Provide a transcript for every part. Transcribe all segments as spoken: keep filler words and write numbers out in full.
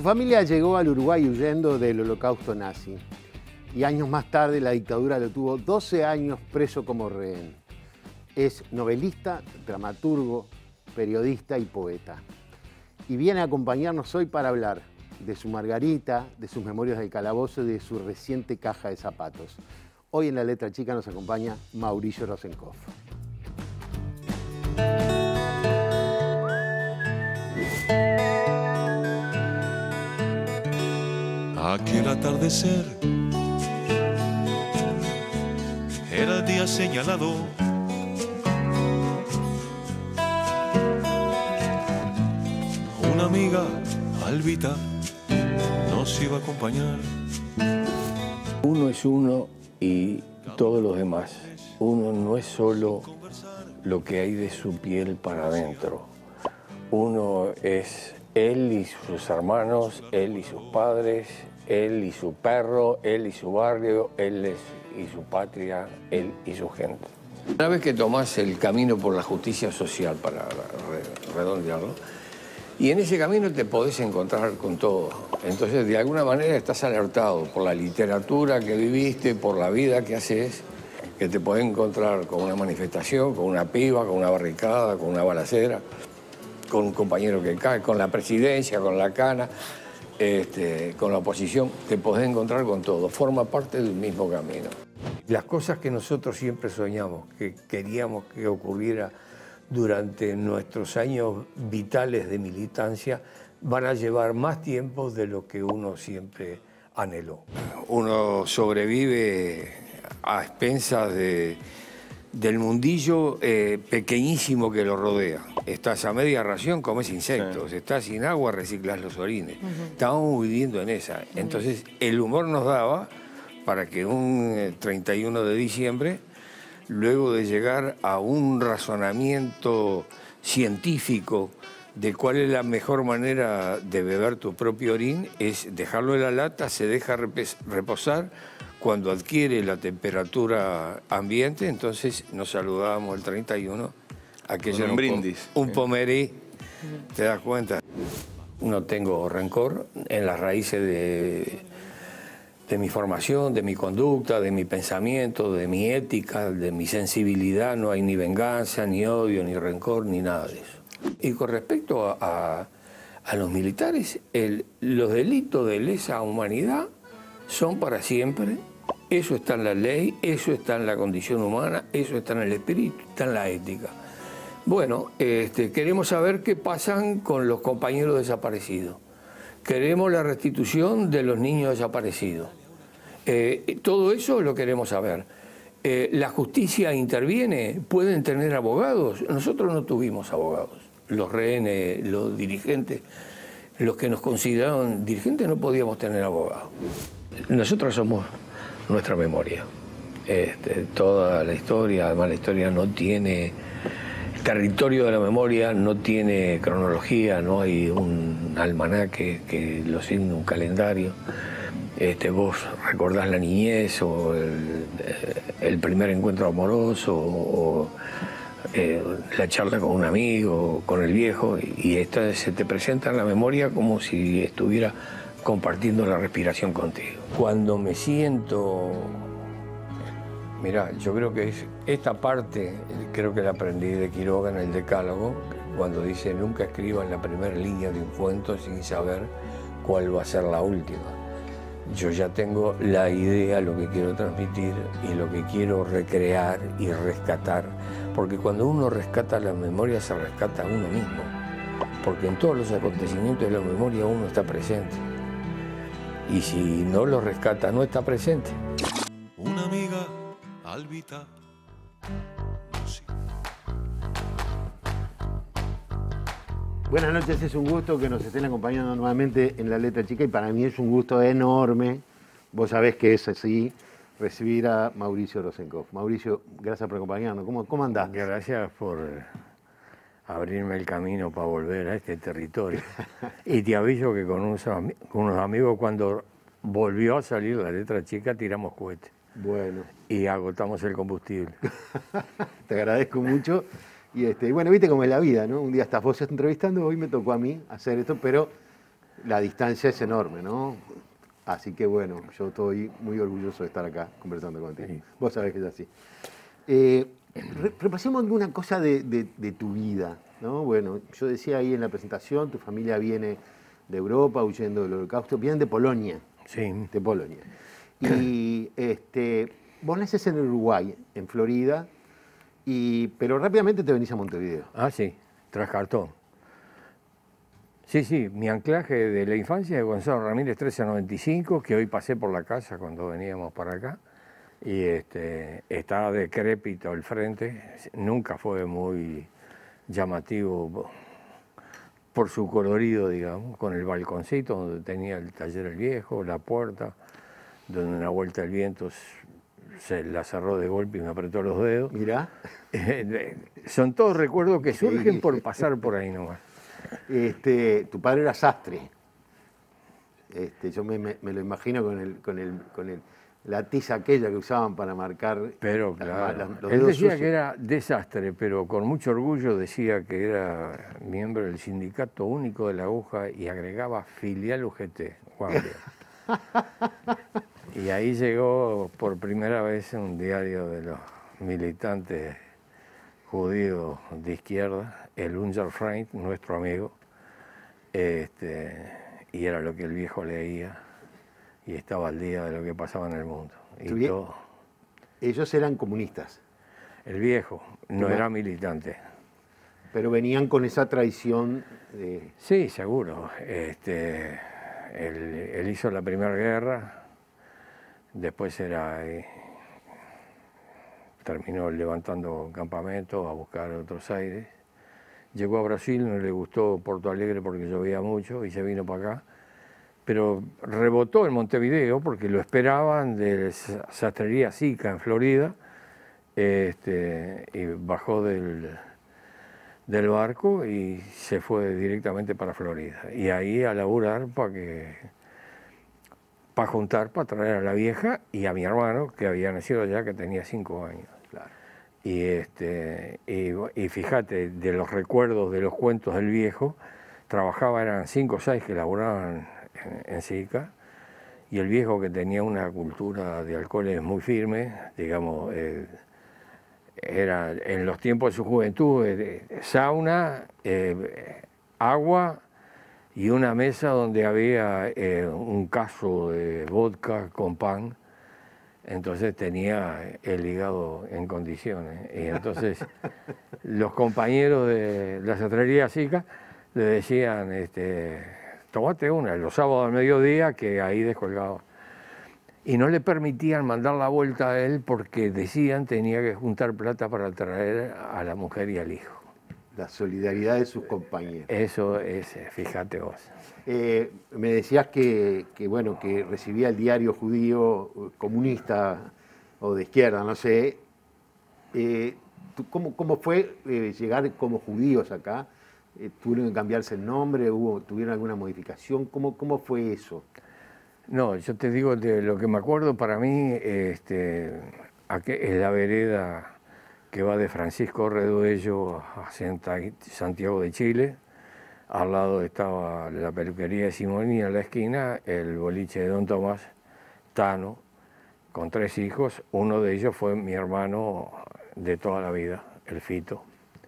familia llegó al Uruguay huyendo del holocausto nazi y años más tarde la dictadura lo tuvo doce años preso como rehén. Es novelista, dramaturgo, periodista y poeta. Y viene a acompañarnos hoy para hablar de su Margarita, de sus memorias del calabozo y de su reciente caja de zapatos. Hoy en La Letra Chica nos acompaña Mauricio Rosenkopf. Aquel atardecer era el día señalado. Una amiga, Albita, nos iba a acompañar. Uno es uno y todos los demás. Uno no es solo lo que hay de su piel para adentro. Uno es él y sus hermanos, él y sus padres, él y su perro, él y su barrio, él y su patria, él y su gente. Una vez que tomás el camino por la justicia social, para redondearlo, y en ese camino te podés encontrar con todo. Entonces, de alguna manera estás alertado por la literatura que viviste, por la vida que haces, que te podés encontrar con una manifestación, con una piba, con una barricada, con una balacera, con un compañero que cae, con la presidencia, con la cana, este, con la oposición. Te podés encontrar con todo. Forma parte del mismo camino. Las cosas que nosotros siempre soñamos, que queríamos que ocurriera durante nuestros años vitales de militancia, van a llevar más tiempo de lo que uno siempre anheló. Uno sobrevive a expensas de, del mundillo eh, pequeñísimo que lo rodea. Estás a media ración, comes insectos. Sí. Estás sin agua, reciclas los orines. Uh-huh. Estábamos viviendo en esa. Entonces, el humor nos daba para que un treinta y uno de diciembre, luego de llegar a un razonamiento científico de cuál es la mejor manera de beber tu propio orín, es dejarlo en la lata, se deja reposar, cuando adquiere la temperatura ambiente, entonces nos saludábamos el treinta y uno, aquello un brindis. Un pomerí, ¿te das cuenta? No tengo rencor en las raíces de... de mi formación, de mi conducta, de mi pensamiento, de mi ética, de mi sensibilidad. No hay ni venganza, ni odio, ni rencor, ni nada de eso. Y con respecto a, a, a los militares, el, los delitos de lesa humanidad son para siempre. Eso está en la ley, eso está en la condición humana, eso está en el espíritu, está en la ética. Bueno, este, queremos saber qué pasan con los compañeros desaparecidos. Queremos la restitución de los niños desaparecidos. Eh, todo eso lo queremos saber. Eh, ¿La justicia interviene? ¿Pueden tener abogados? Nosotros no tuvimos abogados. Los rehenes, los dirigentes, los que nos consideraron dirigentes, no podíamos tener abogados. Nosotros somos nuestra memoria. Este, toda la historia, además la historia no tiene... El territorio de la memoria no tiene cronología, no hay un almanaque que lo signe, un calendario. Este, vos recordás la niñez o el, el primer encuentro amoroso o, o eh, la charla con un amigo, con el viejo, y esto se te presenta en la memoria como si estuviera compartiendo la respiración contigo. Cuando me siento... Mirá, yo creo que es esta parte, creo que la aprendí de Quiroga en el Decálogo, cuando dice nunca escribas la primera línea de un cuento sin saber cuál va a ser la última. Yo ya tengo la idea, lo que quiero transmitir y lo que quiero recrear y rescatar, porque cuando uno rescata la memoria se rescata a uno mismo, porque en todos los acontecimientos de la memoria uno está presente, y si no lo rescata no está presente. Una amiga, Albita. Buenas noches, es un gusto que nos estén acompañando nuevamente en La Letra Chica y para mí es un gusto enorme, vos sabés que es así, recibir a Mauricio Rosenkopf. Mauricio, gracias por acompañarnos. ¿Cómo, cómo andás? Gracias por abrirme el camino para volver a este territorio. Y te aviso que con unos, con unos amigos cuando volvió a salir La Letra Chica tiramos cohetes. Bueno. Y agotamos el combustible. Te agradezco mucho. Y este, bueno, viste cómo es la vida, ¿no? Un día estás vos entrevistando, hoy me tocó a mí hacer esto, pero La distancia es enorme, ¿no? Así que bueno, yo estoy muy orgulloso de estar acá conversando contigo. Sí. Vos sabés que es así. Eh, re repasemos alguna cosa de, de, de tu vida, ¿no? Bueno, yo decía ahí en la presentación, tu familia viene de Europa huyendo del Holocausto, vienen de Polonia. Sí. De Polonia. Y este, vos naces en Uruguay, en Florida, y, pero rápidamente te venís a Montevideo. Ah, sí, tras cartón. Sí, sí, mi anclaje de la infancia es Gonzalo Ramírez trece noventa y cinco, que hoy pasé por la casa cuando veníamos para acá, y este, estaba decrépito el frente, nunca fue muy llamativo por su colorido, digamos, con el balconcito donde tenía el taller el viejo, la puerta, donde una vuelta el viento se la cerró de golpe y me apretó los dedos. Mirá. Son todos recuerdos que surgen sí. por pasar por ahí nomás. Este, tu padre era sastre. Este, yo me, me, me lo imagino con, el, con, el, con el, la tiza aquella que usaban para marcar. Pero claro, la, la, los él decía sucios. Que era desastre, pero con mucho orgullo decía que era miembro del Sindicato Único de la Aguja y agregaba filial U G T. Y ahí llegó por primera vez un diario de los militantes judíos de izquierda, el Unser Freund, nuestro amigo, este, y era lo que el viejo leía y estaba al día de lo que pasaba en el mundo. Y todo. Ellos eran comunistas. El viejo no era militante. Pero venían con esa tradición de... Sí, seguro. Este, él, él hizo la Primera Guerra, después era... Eh, terminó levantando campamentos a buscar otros aires. Llegó a Brasil, no le gustó Porto Alegre porque llovía mucho y se vino para acá. Pero rebotó en Montevideo porque lo esperaban de Sastrería Sica en Florida. Este, y bajó del, del barco y se fue directamente para Florida. Y ahí a laburar para que... para juntar, para traer a la vieja y a mi hermano, que había nacido allá, que tenía cinco años. Claro. Y, este, y, y fíjate, de los recuerdos de los cuentos del viejo, trabajaba, eran cinco o seis que laboraban en, en Sica, y el viejo, que tenía una cultura de alcoholes muy firme, digamos, eh, era en los tiempos de su juventud, eh, sauna, eh, agua, y una mesa donde había eh, un caso de vodka con pan, entonces tenía el hígado en condiciones. Y entonces los compañeros de la Sastrería Sica le decían, este, tomate una, los sábados al mediodía, que ahí descolgaba. Y no le permitían mandar la vuelta a él porque decían tenía que juntar plata para traer a la mujer y al hijo. La solidaridad de sus compañeros. Eso es, fíjate vos. Eh, me decías que, que, bueno, que recibía el diario judío comunista o de izquierda, no sé. Eh, ¿cómo, ¿Cómo fue eh, llegar como judíos acá? Eh, ¿Tuvieron que cambiarse el nombre? ¿Hubo, ¿Tuvieron alguna modificación? ¿Cómo, cómo fue eso? No, yo te digo, de lo que me acuerdo para mí, este, aquí, en la vereda que va de Francisco Reduello a Santiago de Chile. Al lado estaba la peluquería de Simón y en la esquina el boliche de Don Tomás, Tano, con tres hijos. Uno de ellos fue mi hermano de toda la vida, el Fito.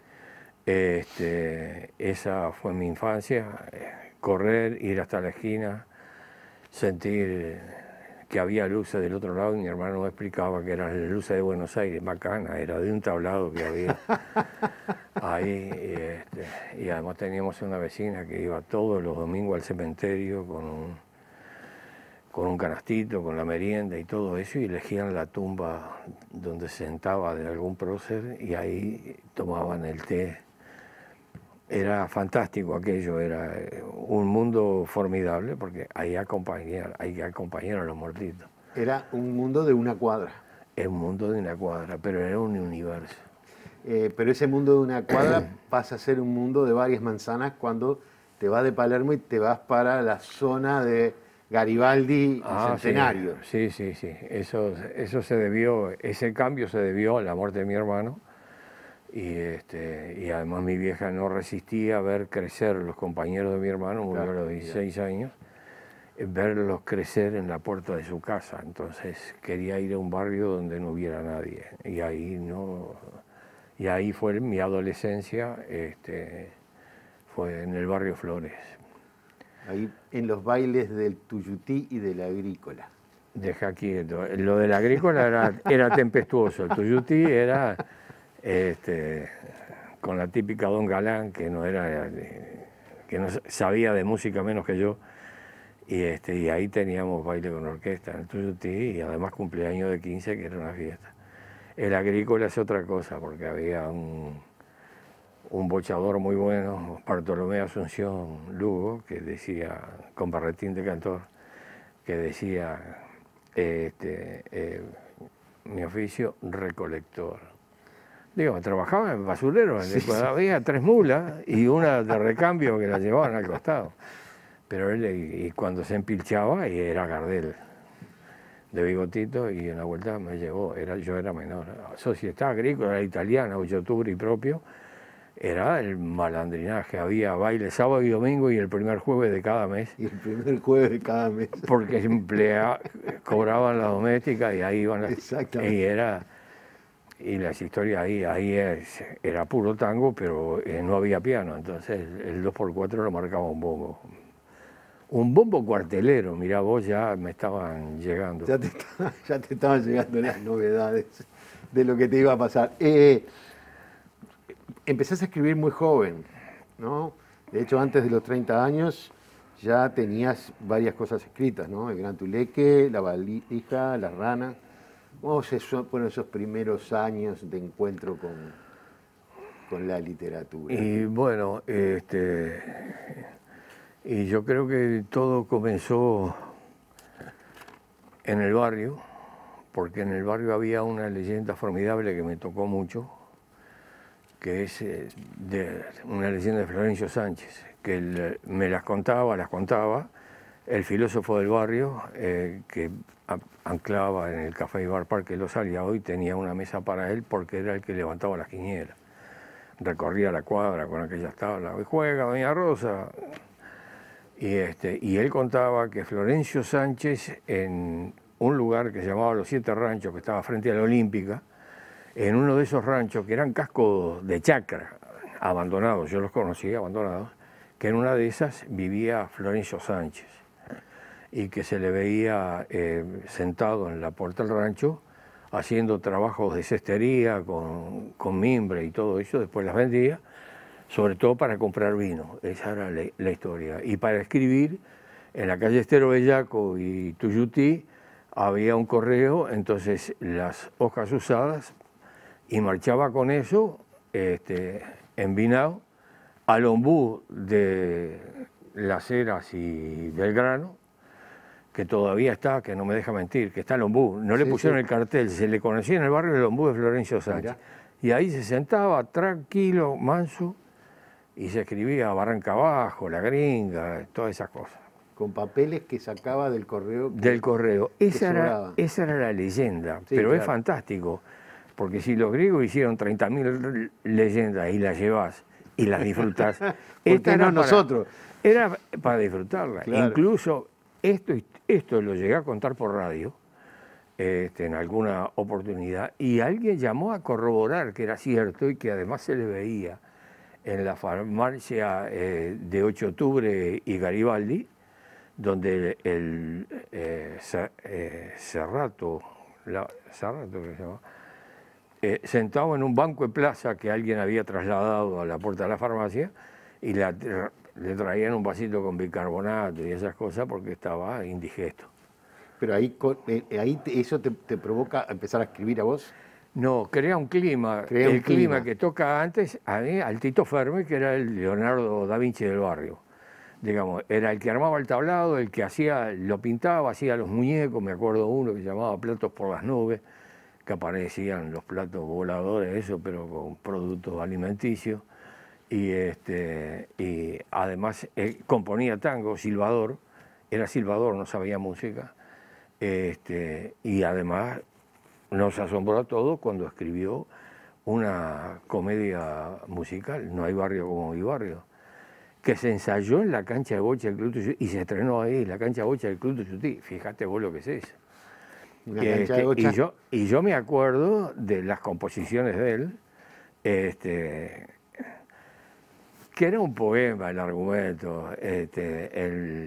Este, esa fue mi infancia, correr, ir hasta la esquina, sentir que había luces del otro lado, y mi hermano me explicaba que eran las luces de Buenos Aires, bacana, era de un tablado que había ahí, y, este, y además teníamos una vecina que iba todos los domingos al cementerio con un, con un canastito, con la merienda y todo eso, y elegían la tumba donde se sentaba de algún prócer y ahí tomaban el té. Era fantástico aquello, era un mundo formidable porque ahí acompañaron, ahí acompañaron a los muertitos. Era un mundo de una cuadra. Es un mundo de una cuadra, pero era un universo. Eh, pero ese mundo de una cuadra pasa a ser un mundo de varias manzanas cuando te vas de Palermo y te vas para la zona de Garibaldi y ah, Centenario. Sí, sí, sí, sí. Eso, eso se debió, ese cambio se debió a la muerte de mi hermano. Y, este, y además mi vieja no resistía a ver crecer los compañeros de mi hermano, murió Claro, a los dieciséis años, eh, verlos crecer en la puerta de su casa. Entonces quería ir a un barrio donde no hubiera nadie. Y ahí, no, y ahí fue mi adolescencia, este, fue en el barrio Flores. Ahí en los bailes del Tuyutí y de la Agrícola. Deja quieto. Lo del agrícola era, era tempestuoso, el Tuyutí era este, con la típica Don Galán, que no era que no sabía de música menos que yo, y, este, y ahí teníamos baile con orquesta en el Tuyutí y además cumpleaños de quince, que era una fiesta. El agrícola es otra cosa, porque había un, un bochador muy bueno, Bartolomé Asunción Lugo, que decía, con barretín de cantor, que decía, este, eh, mi oficio, recolector. Digo, trabajaba en basurero, sí, sí. Había tres mulas y una de recambio que la llevaban al costado. Pero él, y cuando se empilchaba, y era Gardel, de bigotito, y una vuelta me llevó, era, yo era menor. Sociedad Agrícola, era italiana, ocho de octubre y propio, era el malandrinaje. Había baile sábado y domingo y el primer jueves de cada mes. Y el primer jueves de cada mes. Porque emplea, cobraban la doméstica y ahí iban las... Exactamente. Y era... Y las historias ahí, ahí es, era puro tango, pero eh, no había piano, entonces el dos por cuatro lo marcaba un bombo. Un bombo cuartelero, mirá vos, ya me estaban llegando. Ya te, ya te estaban llegando las novedades de lo que te iba a pasar. Eh, empezaste a escribir muy joven, ¿no? De hecho, antes de los treinta años ya tenías varias cosas escritas, ¿no? El Gran Tuleque, La Valija, La Rana. ¿Cómo fueron esos primeros años de encuentro con, con la literatura? Y bueno, este, y yo creo que todo comenzó en el barrio, porque en el barrio había una leyenda formidable que me tocó mucho, que es de, una leyenda de Florencio Sánchez, que él me las contaba, las contaba, el filósofo del barrio, eh, que anclaba en el Café y Bar Parque Los Aliados y tenía una mesa para él porque era el que levantaba las quinielas. Recorría la cuadra con aquellas tablas, y juega Doña Rosa. Y, este, y él contaba que Florencio Sánchez, en un lugar que se llamaba Los Siete Ranchos, que estaba frente a la Olímpica, en uno de esos ranchos, que eran cascos de chacra, abandonados, yo los conocí abandonados, que en una de esas vivía Florencio Sánchez, y que se le veía eh, sentado en la puerta del rancho haciendo trabajos de cestería con, con mimbre y todo eso, después las vendía, sobre todo para comprar vino, esa era la, la historia. Y para escribir, en la calle Estero Bellaco y Tuyutí había un correo, entonces las hojas usadas, y marchaba con eso, este, envinado, al ombú de Las Heras y Belgrano, que todavía está, que no me deja mentir, que está el ombú. No le sí, pusieron sí. el cartel, se le conocía en el barrio el ombú de Florencio Sánchez. Y ahí se sentaba tranquilo, manso, y se escribía Barranca Abajo, La Gringa, todas esas cosas. Con papeles que sacaba del correo. Que, del correo. Esa era, esa era la leyenda, sí, pero claro. Es fantástico, porque si los griegos hicieron treinta mil leyendas y las llevas y las disfrutas, esta no era nosotros. Para, era para disfrutarla. Claro. Incluso esto, esto lo llegué a contar por radio este, en alguna oportunidad, y alguien llamó a corroborar que era cierto y que además se le veía en la farmacia eh, de ocho de octubre y Garibaldi, donde el, el eh, eh, Cerrato, la, Cerrato que se llama, eh, sentado en un banco de plaza que alguien había trasladado a la puerta de la farmacia, y la, le traían un vasito con bicarbonato y esas cosas porque estaba indigesto. Pero ahí, ahí eso te, te provoca empezar a escribir a vos. No, crea un clima, crea un el clima. clima que toca antes a mí, al Tito Fermi, que era el Leonardo da Vinci del barrio. Digamos, era el que armaba el tablado, el que hacía, lo pintaba, hacía los muñecos, me acuerdo uno que se llamaba Platos por las Nubes, que aparecían los platos voladores, eso, pero con productos alimenticios. Y, este, y además él componía tango, silbador, era silbador, no sabía música, este, y además nos asombró a todos cuando escribió una comedia musical, No hay barrio como mi barrio, que se ensayó en la cancha de bocha del Club Tuyutí y se estrenó ahí, en la cancha de bocha del Club Tuyutí. Fíjate vos lo que es eso. Una Este, cancha de bocha. y, yo, y yo me acuerdo de las composiciones de él, este, que era un poema el argumento, este, el,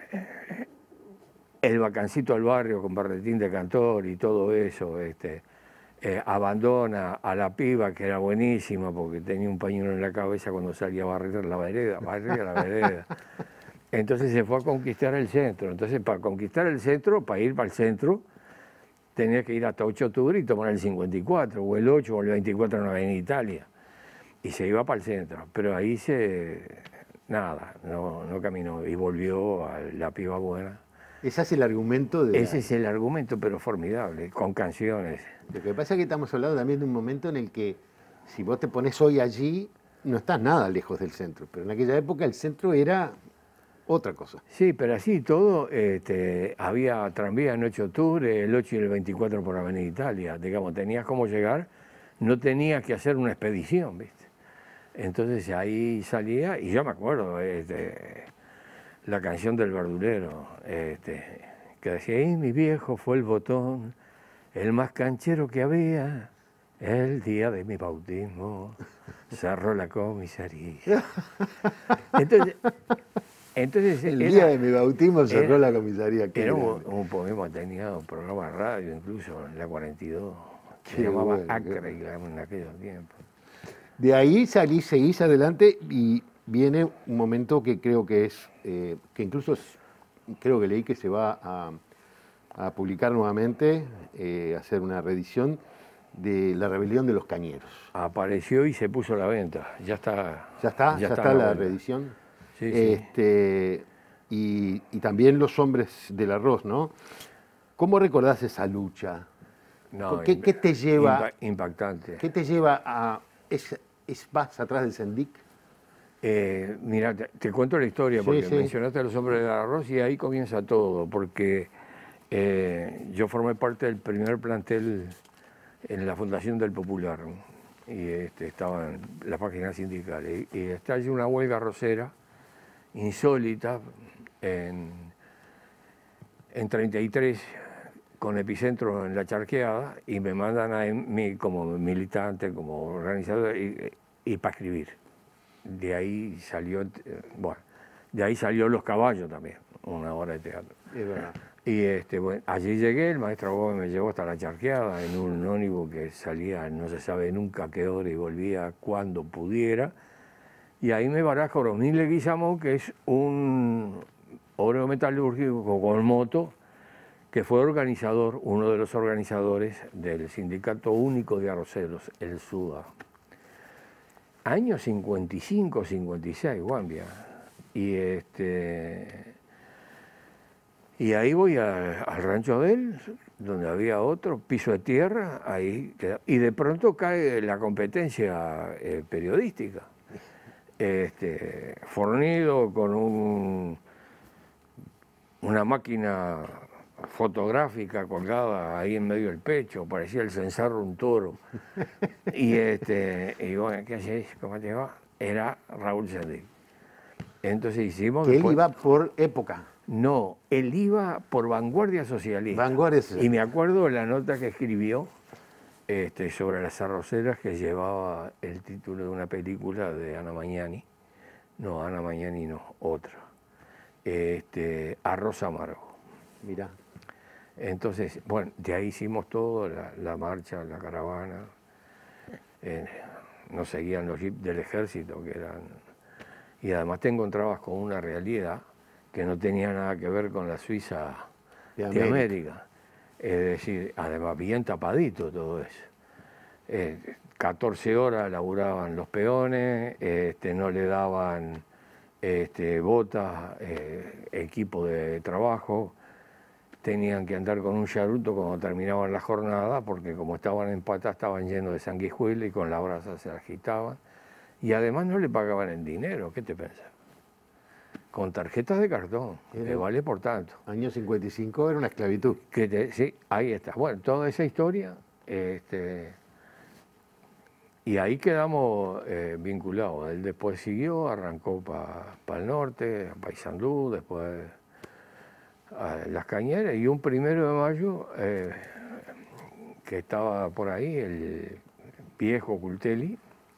el bacancito al barrio con barretín de cantor y todo eso, este, eh, abandona a la piba que era buenísima porque tenía un pañuelo en la cabeza cuando salía a barrer la vereda, barrer la vereda. Entonces se fue a conquistar el centro. Entonces para conquistar el centro, para ir para el centro, tenía que ir hasta ocho de octubre y tomar el cincuenta y cuatro, o el ocho o el veinticuatro en la Avenida Italia. Y se iba para el centro. Pero ahí se... nada, no, no caminó. Y volvió a la piba buena. Ese es el argumento de... Ese la... es el argumento, pero formidable, con canciones. Lo que pasa es que estamos hablando también de un momento en el que, si vos te pones hoy allí, no estás nada lejos del centro. Pero en aquella época el centro era otra cosa. Sí, pero así todo, este, había tranvía en ocho de octubre, el ocho y el veinticuatro por Avenida Italia. Digamos, tenías cómo llegar, no tenías que hacer una expedición, ¿viste? Entonces ahí salía, y yo me acuerdo, este, la canción del verdulero, este, que decía, ahí mi viejo fue el botón, el más canchero que había, el día de mi bautismo, cerró la comisaría. Entonces, entonces el era, día de mi bautismo cerró era, la comisaría. Era un, un poema, tenía un programa de radio, incluso en la cuarenta y dos, se Qué llamaba bueno, Acre qué... en aquellos tiempos. De ahí salís, seguís adelante y viene un momento que creo que es, eh, que incluso es, creo que leí que se va a, a publicar nuevamente, eh, hacer una reedición de La rebelión de los cañeros. Apareció y se puso a la venta, ya está. ¿Ya está? ¿Ya, ¿Ya está, está la venta. Reedición? Sí, sí. Este, y, y también Los hombres del arroz, ¿no? ¿Cómo recordás esa lucha? No, ¿Qué, ¿Qué te lleva? Impactante. ¿Qué te lleva a... Es, es vas atrás del Sendic? Eh, mira, te, te cuento la historia, porque sí, sí. mencionaste a Los hombres del arroz y ahí comienza todo, porque eh, yo formé parte del primer plantel en la Fundación del Popular, y este, estaba en la página sindical, y, y está allí una huelga arrocera insólita en, en treinta y tres, con epicentro en La Charqueada, y me mandan a mí como militante, como organizador, y, y para escribir. De ahí salió, bueno, de ahí salió Los caballos también, una obra de teatro. Es verdad. Y este, bueno, allí llegué, el maestro Gómez me llevó hasta La Charqueada en un ómnibus que salía, no se sabe nunca a qué hora, y volvía cuando pudiera. Y ahí me baraja Oromil Leguizamón, que es un obrero metalúrgico con moto, que fue organizador, uno de los organizadores del Sindicato Único de Arroceros, el SUDA. Año cincuenta y cinco, cincuenta y seis, Guambia. Y, este, y ahí voy a, al rancho de él, donde había otro piso de tierra, ahí queda, y de pronto cae la competencia eh, periodística. Este, fornido con un, una máquina fotográfica colgada ahí en medio del pecho, parecía el cencerro de un toro. Y, este, y bueno, ¿qué haces? ¿Cómo te va? Era Raúl Sendic. Entonces hicimos... ¿Que después, él iba por época? No, él iba por Vanguardia Socialista. Vanguardia Socialista. Y me acuerdo de la nota que escribió este, sobre las arroceras, que llevaba el título de una película de Ana Magnani. No, Ana Magnani no, otra. Este, Arroz Amargo. Mirá. Entonces, bueno, de ahí hicimos todo, la, la marcha, la caravana. Eh, nos seguían los jeeps del ejército, que eran... Y además te encontrabas con una realidad que no tenía nada que ver con la Suiza de América. De América. Es decir, además bien tapadito todo eso. Eh, catorce horas laburaban los peones, este, no le daban este, botas, eh, equipo de trabajo, tenían que andar con un charuto cuando terminaban la jornada, porque como estaban en pata estaban llenos de sanguijuela y con la brasa se agitaban. Y además no le pagaban en dinero, ¿qué te pensás? Con tarjetas de cartón, era, que vale por tanto. Año cincuenta y cinco era una esclavitud. Que te, sí, ahí está. Bueno, toda esa historia, este, y ahí quedamos eh, vinculados. Él después siguió, arrancó para pa el norte, a Paysandú, después a Las Cañeras, y un primero de mayo, eh, que estaba por ahí, el viejo Cultelli,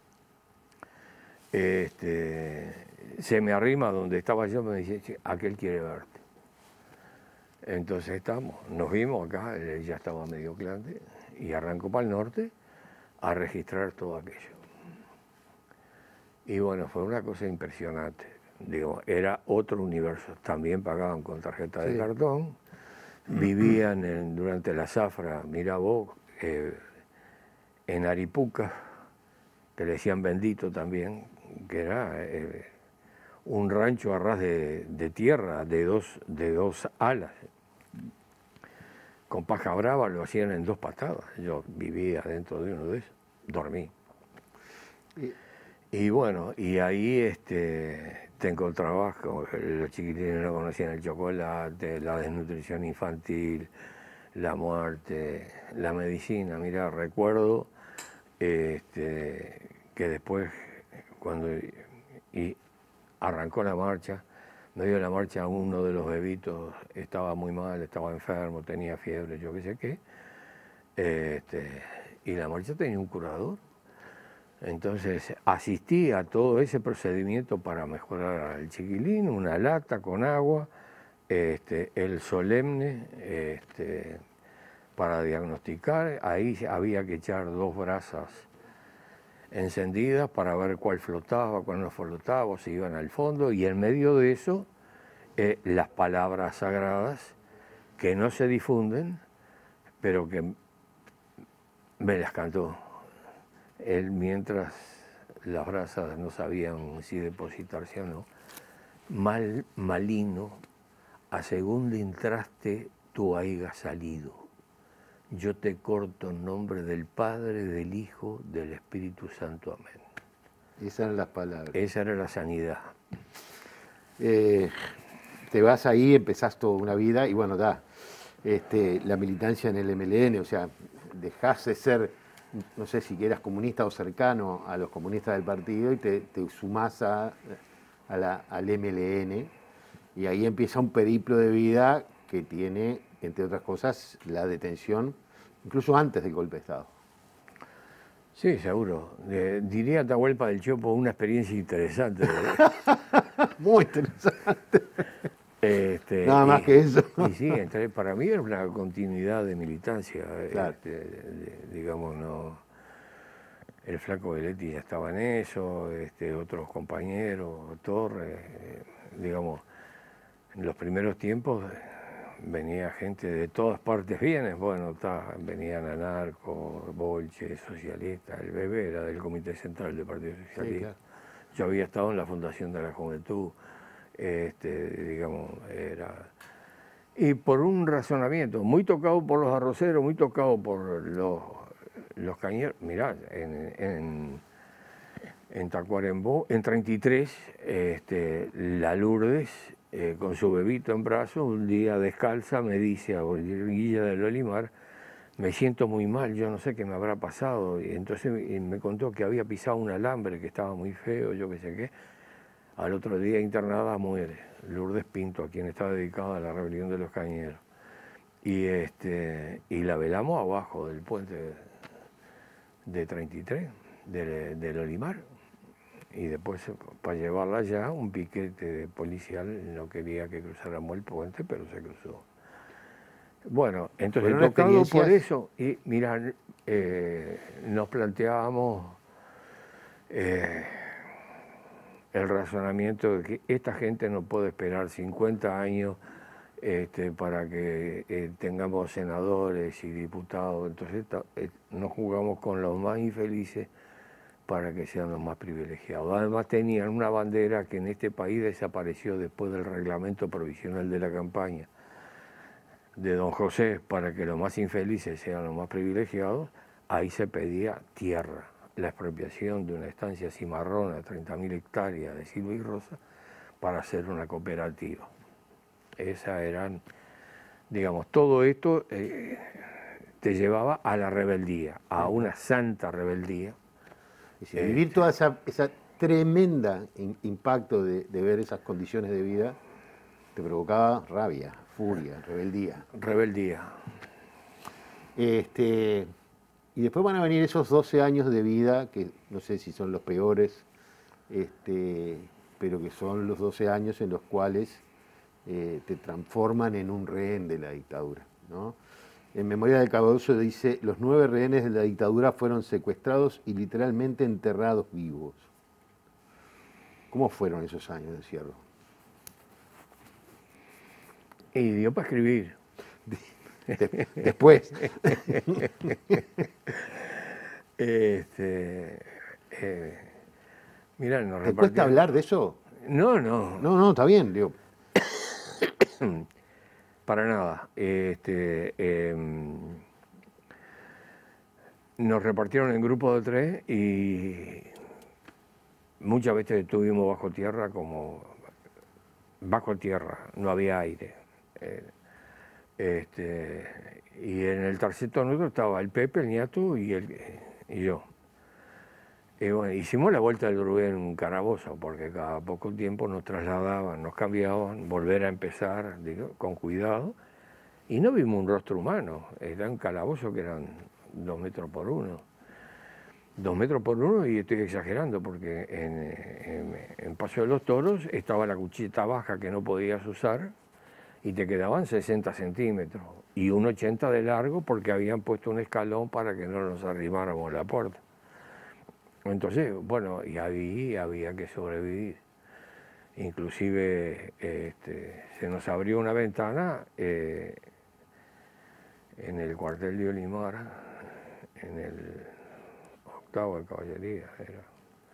este, se me arrima donde estaba yo, me dice, "Che, aquel quiere verte". Entonces estamos, nos vimos acá, él ya estaba medio claro, y arrancó para el norte a registrar todo aquello. Y bueno, fue una cosa impresionante. Digo, era otro universo. También pagaban con tarjeta de sí. cartón, vivían en, durante la zafra, mirá vos, eh, en Aripuca, que le decían Bendito también, que era eh, un rancho a ras de, de tierra de dos, de dos alas. Con paja brava lo hacían en dos patadas. Yo vivía dentro de uno de esos, dormí. Y, y bueno, y ahí este, tengo el trabajo. Los chiquitines no conocían el chocolate, la desnutrición infantil, la muerte, la medicina. Mirá, recuerdo este, que después, cuando y arrancó la marcha, medio de la marcha uno de los bebitos estaba muy mal, estaba enfermo, tenía fiebre, yo qué sé qué, este, y la marcha tenía un curador. Entonces asistí a todo ese procedimiento para mejorar al chiquilín, una lata con agua, este, el solemne este, para diagnosticar. Ahí había que echar dos brasas encendidas para ver cuál flotaba, cuál no flotaba, o si iban al fondo, y en medio de eso eh, las palabras sagradas que no se difunden, pero que me las cantó él mientras las brasas no sabían si depositarse o no. Mal, malino, a según entraste tú hayas salido. Yo te corto en nombre del Padre, del Hijo, del Espíritu Santo. Amén. Esas eran las palabras. Esa era la sanidad. Eh, te vas ahí, empezás toda una vida y bueno, da este, la militancia en el M L N, o sea, dejás de ser, no sé si eras comunista o cercano a los comunistas del partido y te, te sumás a, a la, al M L N y ahí empieza un periplo de vida que tiene, entre otras cosas, la detención, incluso antes del golpe de Estado. Sí, seguro. Eh, diría Atahualpa del Chopo, una experiencia interesante. Muy interesante. Este, Nada más y, que eso. Y sí, entonces, para mí era una continuidad de militancia. Claro. Este, de, de, digamos, no. El Flaco Belletti ya estaba en eso, este, otros compañeros, Torres, eh, digamos, en los primeros tiempos venía gente de todas partes bienes, bueno, ta, venían anarcos, bolches, socialistas, el bebé era del Comité Central del Partido Socialista. Sí, claro. Yo había estado en la Fundación de la Juventud, este, digamos, era... Y por un razonamiento, muy tocado por los arroceros, muy tocado por los, los cañeros. Mirá, en, en, en Tacuarembó, en treinta y tres, este, la Lourdes, eh, con su bebito en brazos, un día descalza, me dice a Orguilla del Olimar, me siento muy mal, yo no sé qué me habrá pasado. Y entonces me contó que había pisado un alambre, que estaba muy feo, yo qué sé qué. Al otro día internada muere, Lourdes Pinto, a quien estaba dedicada a la rebelión de los cañeros. Y, este, y la velamos abajo del puente de, de treinta y tres, del, del Olimar. Y después, para llevarla allá, un piquete policial no quería que cruzáramos el puente, pero se cruzó. Bueno, entonces bueno, tocado por eso, y mirá, eh, nos planteábamos eh, el razonamiento de que esta gente no puede esperar cincuenta años este, para que eh, tengamos senadores y diputados, entonces eh, nos jugamos con los más infelices para que sean los más privilegiados. Además tenían una bandera que en este país desapareció después del reglamento provisional de la campaña de don José, para que los más infelices sean los más privilegiados. Ahí se pedía tierra, la expropiación de una estancia cimarrona, treinta mil hectáreas de Silva y Rosa, para hacer una cooperativa. Esas eran, digamos, todo esto eh, te llevaba a la rebeldía, a una santa rebeldía, Es decir, vivir toda esa, esa tremenda in, impacto de, de ver esas condiciones de vida te provocaba rabia, furia, rebeldía. Rebeldía. Este, y después van a venir esos doce años de vida, que no sé si son los peores, este, pero que son los doce años en los cuales eh, te transforman en un rehén de la dictadura, ¿no? En Memoria del Calabozo dice, los nueve rehenes de la dictadura fueron secuestrados y literalmente enterrados vivos. ¿Cómo fueron esos años de encierro? Y dio para escribir. De- después. este, eh, mira, nos ¿Te cuesta repartieron- hablar de eso? No, no, No, no, está bien, digo. para nada. Este, em, nos repartieron en grupos de tres y muchas veces estuvimos bajo tierra, como bajo tierra, no había aire. Eh, este, y en el tarjeto nuestro estaba el Pepe, el Niato y, el, y yo. Y bueno, hicimos la vuelta del Uruguay en un calabozo, porque cada poco tiempo nos trasladaban, nos cambiaban, volver a empezar, digo, con cuidado. Y no vimos un rostro humano, era un calabozo que eran dos metros por uno. Dos metros por uno, y estoy exagerando, porque en, en, en Paso de los Toros estaba la cuchita baja que no podías usar, y te quedaban sesenta centímetros, y un ochenta de largo, porque habían puesto un escalón para que no nos arrimáramos a la puerta. Entonces, bueno, y ahí había que sobrevivir. Inclusive este, se nos abrió una ventana eh, en el cuartel de Olimar, en el octavo de caballería, era,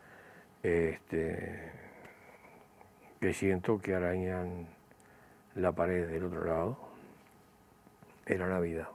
este, que siento que arañan la pared del otro lado. Era Navidad.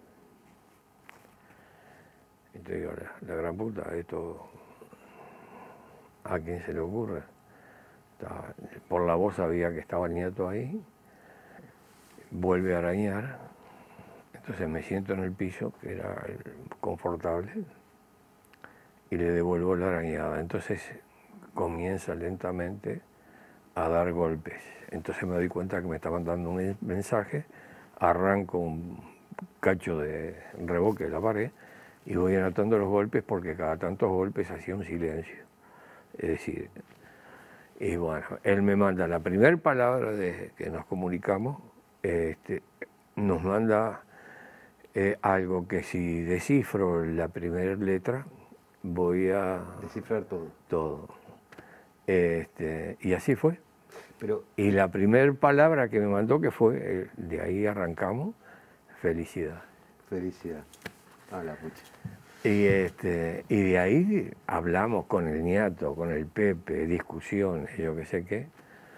Y te digo, la, la gran puta, esto, ¿a quién se le ocurre? Estaba, por la voz sabía que estaba el Nieto ahí, vuelve a arañar, entonces me siento en el piso, que era confortable, y le devuelvo la arañada. Entonces comienza lentamente a dar golpes. Entonces me doy cuenta que me estaban dando un mensaje, arranco un cacho de reboque de la pared y voy anotando los golpes, porque cada tantos golpes hacía un silencio. Es decir, y bueno, él me manda la primera palabra de que nos comunicamos, este, nos manda eh, algo que si descifro la primera letra, voy a... Descifrar todo. Todo. Este, y así fue. Pero, Y la primera palabra que me mandó, que fue, eh, de ahí arrancamos, felicidad. felicidad. A la pucha. Y, este, y de ahí hablamos con el Niato, con el Pepe, discusiones, yo qué sé qué.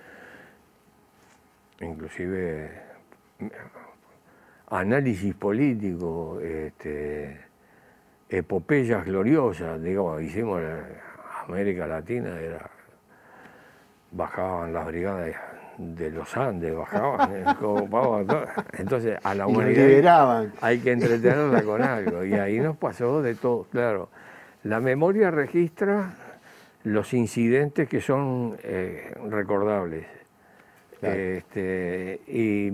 Inclusive análisis político, este, epopeyas gloriosas, digamos, hicimos en América Latina, era, bajaban las brigadas de los Andes, bajaban, como, vamos, entonces a la Y nos humanidad liberaban. hay que entretenerla con algo, y ahí nos pasó de todo, claro. La memoria registra los incidentes que son eh, recordables. Claro. Este, y,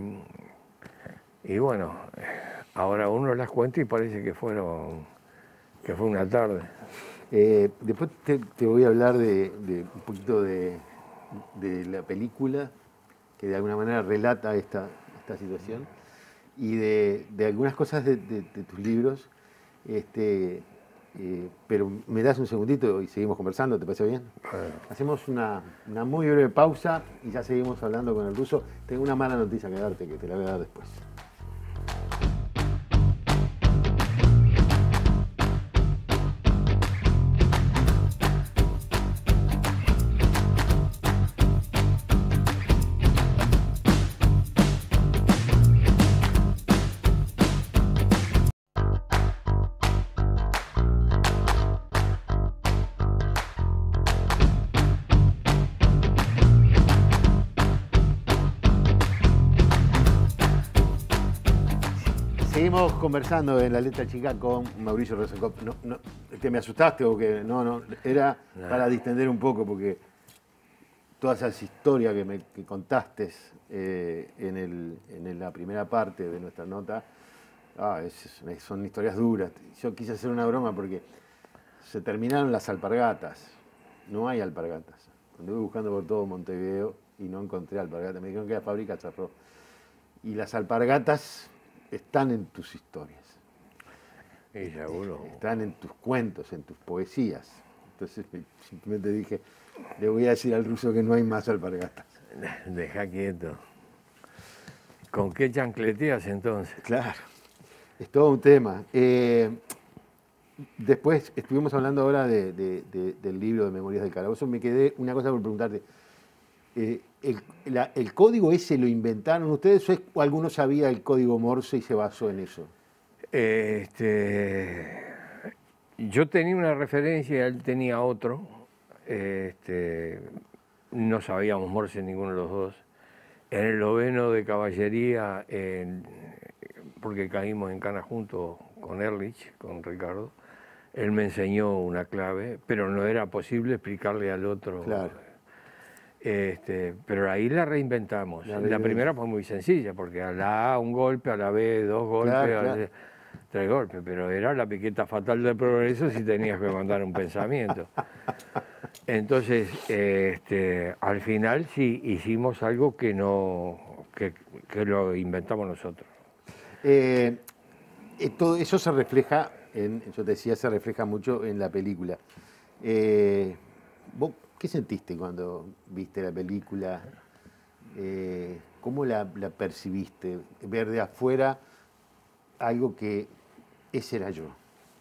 y bueno, ahora uno las cuenta y parece que fueron, que fue una tarde. Eh, después te, te voy a hablar de, de un poquito de, de la película, que de alguna manera relata esta, esta situación, y de, de algunas cosas de, de, de tus libros. Este, eh, pero me das un segundito y seguimos conversando, ¿te parece bien? Bueno. Hacemos una, una muy breve pausa y ya seguimos hablando con el ruso. Tengo una mala noticia que darte, que te la voy a dar después. Seguimos conversando en La Letra Chica con Mauricio Rosenkopf. No, no, ¿te me asustaste o qué? No, no, era no. Para distender un poco, porque todas esas historias que me que contaste eh, en, el, en la primera parte de nuestra nota, ah, es, son historias duras. Yo quise hacer una broma porque se terminaron las alpargatas. No hay alpargatas. Anduve buscando por todo Montevideo y no encontré alpargatas. Me dijeron que la fábrica cerró. Y las alpargatas están en tus historias. Y seguro. Están en tus cuentos, en tus poesías. Entonces simplemente dije, le voy a decir al ruso que no hay más alpargatas. Deja quieto. ¿Con qué chancleteas entonces? Claro, es todo un tema. Eh, después estuvimos hablando ahora de, de, de, del libro de Memorias del Calabozo. Me quedé una cosa por preguntarte. Eh, el, la, ¿El código ese lo inventaron ustedes o, es, o alguno sabía el código Morse y se basó en eso? Este, yo tenía una referencia, él tenía otro. Este, no sabíamos Morse ninguno de los dos. En el noveno de caballería, en, porque caímos en cana junto con Ehrlich, con Ricardo, él me enseñó una clave, pero no era posible explicarle al otro. Claro. Este, pero ahí la reinventamos. La, la primera fue muy sencilla, porque a la A un golpe, a la B dos golpes, claro, a la claro. tres golpes, pero era la piqueta fatal del progreso si tenías que mandar un pensamiento. Entonces, este, al final sí hicimos algo que no, que, que lo inventamos nosotros. Eh, todo eso se refleja, en, yo te decía, se refleja mucho en la película. Eh, ¿Vos qué sentiste cuando viste la película? Eh, ¿Cómo la, la percibiste? Ver de afuera algo que ese era yo.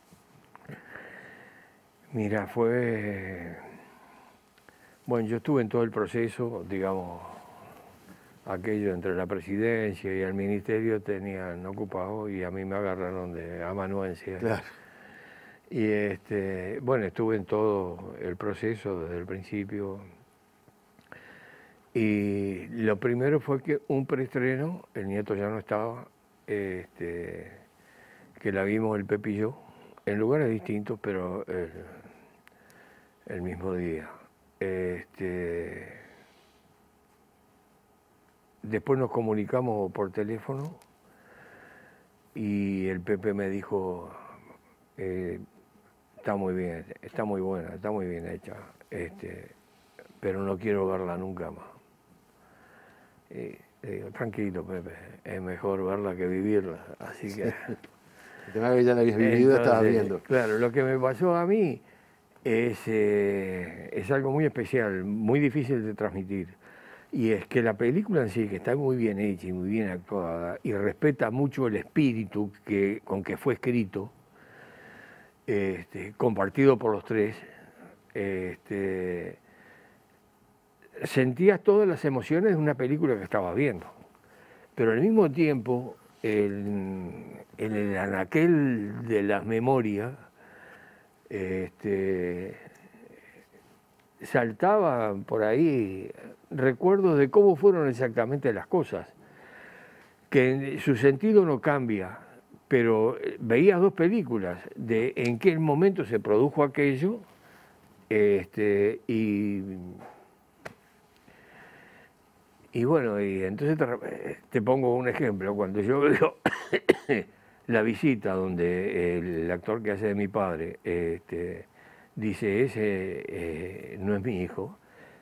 Mira, fue... Bueno, yo estuve en todo el proceso, digamos, aquello entre la presidencia y el ministerio tenían ocupado y a mí me agarraron de amanuense. Claro. Y este, bueno, estuve en todo el proceso desde el principio. Y lo primero fue que un preestreno, el nieto ya no estaba, este, que la vimos el Pepe y yo, en lugares distintos, pero el, el mismo día. Este, después nos comunicamos por teléfono y el Pepe me dijo, eh, está muy bien, está muy buena, está muy bien hecha, este, pero no quiero verla nunca más. Y le digo, tranquilo, Pepe, es mejor verla que vivirla, así que... El tema que ya la habías vivido, Entonces, estabas viendo. Claro, lo que me pasó a mí es, eh, es algo muy especial, muy difícil de transmitir. Y es que la película en sí, que está muy bien hecha y muy bien actuada, y respeta mucho el espíritu que, con que fue escrito, este, compartido por los tres, este, sentías todas las emociones de una película que estabas viendo. Pero al mismo tiempo, el, en el anaquel de las memorias, este, saltaban por ahí recuerdos de cómo fueron exactamente las cosas, que su sentido no cambia, pero veías dos películas de en qué momento se produjo aquello, este, y, y bueno, y entonces te, te pongo un ejemplo, cuando yo veo La Visita, donde el actor que hace de mi padre este, dice, ese eh, no es mi hijo,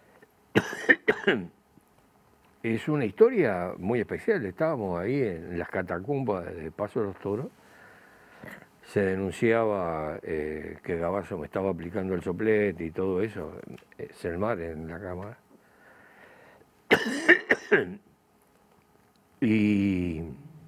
es una historia muy especial. Estábamos ahí en las catacumbas de Paso de los Toros, se denunciaba eh, que Gabazo me estaba aplicando el soplete y todo eso, Selmar en la cámara. y...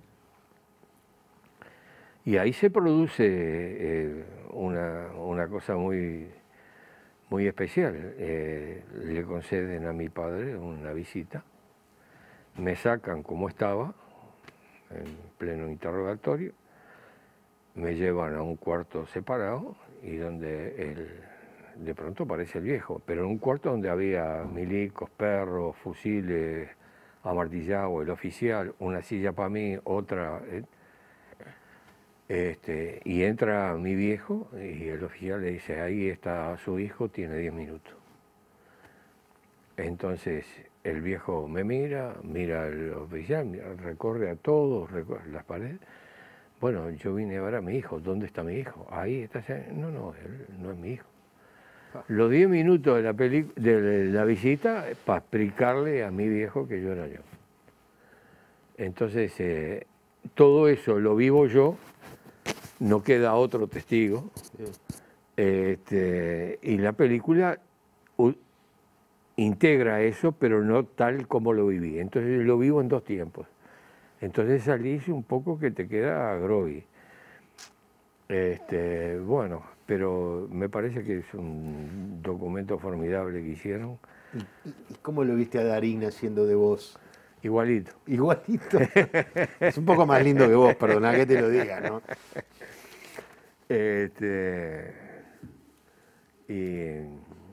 Y ahí se produce eh, una, una cosa muy, muy especial. Eh, le conceden a mi padre una visita, me sacan como estaba, en pleno interrogatorio, me llevan a un cuarto separado y donde él, de pronto aparece el viejo, pero en un cuarto donde había milicos, perros, fusiles, amartillado, el oficial, una silla para mí, otra... Eh, Este, y entra mi viejo y el oficial le dice, ahí está su hijo, tiene diez minutos. Entonces el viejo me mira, mira al oficial, recorre a todos, recorre las paredes. Bueno, yo vine a ver a mi hijo, ¿dónde está mi hijo? Ahí está, no, no, él no es mi hijo. Los diez minutos de la, peli, de la visita para explicarle a mi viejo que yo era yo. Entonces, eh, todo eso lo vivo yo, no queda otro testigo. Sí. Este, y la película uh, integra eso, pero no tal como lo viví. Entonces lo vivo en dos tiempos. Entonces salís un poco que te queda groggy. Este, bueno, pero me parece que es un documento formidable que hicieron. ¿Y cómo lo viste a Darín haciendo de vos? Igualito. Igualito. Es un poco más lindo que vos, perdona que te lo diga, ¿no? Este, y,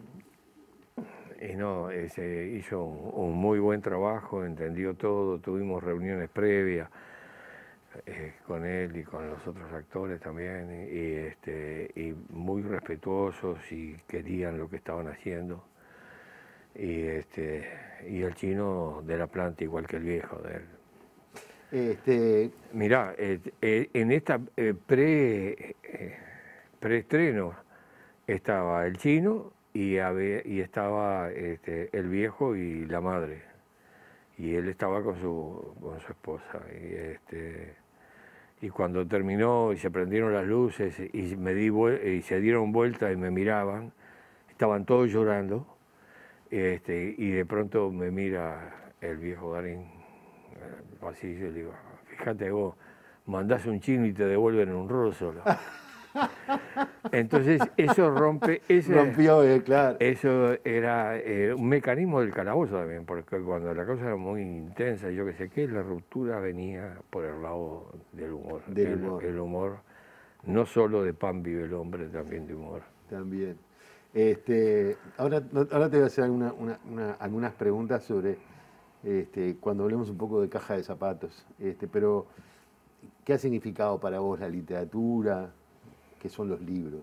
y no, se hizo un, un muy buen trabajo, entendió todo, tuvimos reuniones previas eh, con él y con los otros actores también, y, y, este, y muy respetuosos y querían lo que estaban haciendo. Y, este, y el chino de la planta, igual que el viejo de él. Este... Mirá, eh, eh, en esta eh, pre, eh, preestreno estaba el chino y, y estaba este, el viejo y la madre. Y él estaba con su, con su esposa. Y, este, y cuando terminó y se prendieron las luces y, me di y se dieron vuelta y me miraban, estaban todos llorando. Este, y de pronto me mira el viejo Darín, el pasillo, y le digo, fíjate vos, mandás un chino y te devuelven un rolo solo. Entonces eso rompe, ese, rompió, eh, claro. Eso era eh, un mecanismo del calabozo también, porque cuando la cosa era muy intensa, yo qué sé qué, la ruptura venía por el lado del humor. Del el, humor. El humor, no solo de pan vive el hombre, también de humor. También. Este, ahora, ahora te voy a hacer alguna, una, una, algunas preguntas sobre este, cuando hablemos un poco de caja de zapatos. Este, pero, ¿qué ha significado para vos la literatura? ¿Qué son los libros?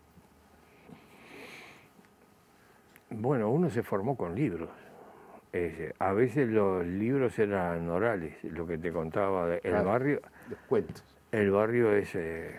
Bueno, uno se formó con libros. Eh, a veces los libros eran orales, lo que te contaba del ah, barrio. Los cuentos. El barrio es... Eh,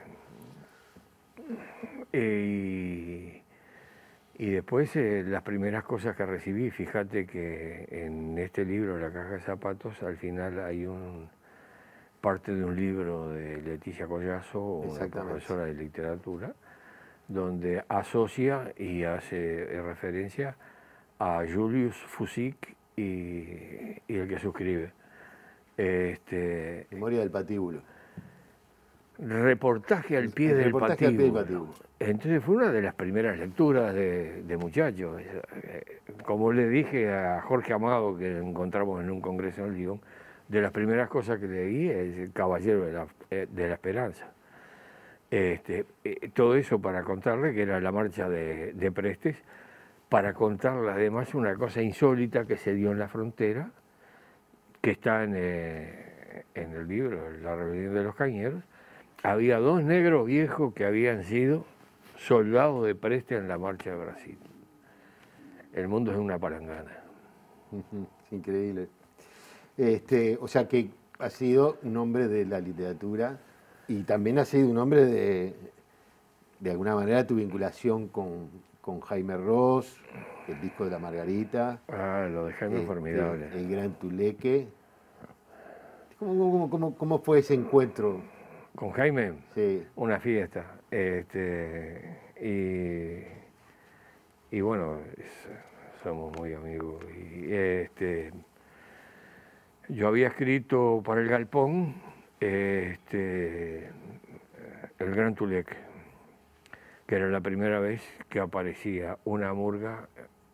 eh, Y después eh, las primeras cosas que recibí, fíjate que en este libro, La caja de zapatos, al final hay un parte de un libro de Leticia Collazo, una profesora de literatura, donde asocia y hace referencia a Julius Fusik y, y el que suscribe. Este, Memoria del patíbulo. Reportaje al pie, del, reportaje patíbulo. al pie del patíbulo. Entonces fue una de las primeras lecturas de, de muchachos. Como le dije a Jorge Amado, que encontramos en un congreso en Lyon, de las primeras cosas que leí es El Caballero de la, de la Esperanza. Este, todo eso para contarle que era la marcha de, de Prestes, para contarle además una cosa insólita que se dio en la frontera, que está en, eh, en el libro La rebelión de los cañeros. Había dos negros viejos que habían sido soldados de Prestes en la marcha de Brasil. El mundo es una palangana. Increíble. Este, o sea que ha sido un hombre de la literatura y también ha sido un hombre de, de alguna manera, tu vinculación con, con Jaime Ross, el disco de la Margarita. Ah, lo de Jaime este, formidable. El Gran Tuleque. ¿Cómo, cómo, cómo, cómo fue ese encuentro? Con Jaime, sí. Una fiesta. Este, y, y bueno, es, somos muy amigos. Y, este, yo había escrito para El Galpón este, El Gran Tuleque, que era la primera vez que aparecía una murga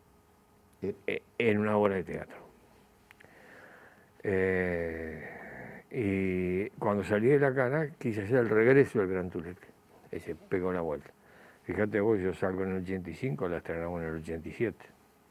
en una obra de teatro. Eh, y cuando salí de la cana quise hacer el regreso del Gran Tuleque. Ese pegó la vuelta. Fíjate vos, yo salgo en el ochenta y cinco, la estrenamos en el ochenta y siete.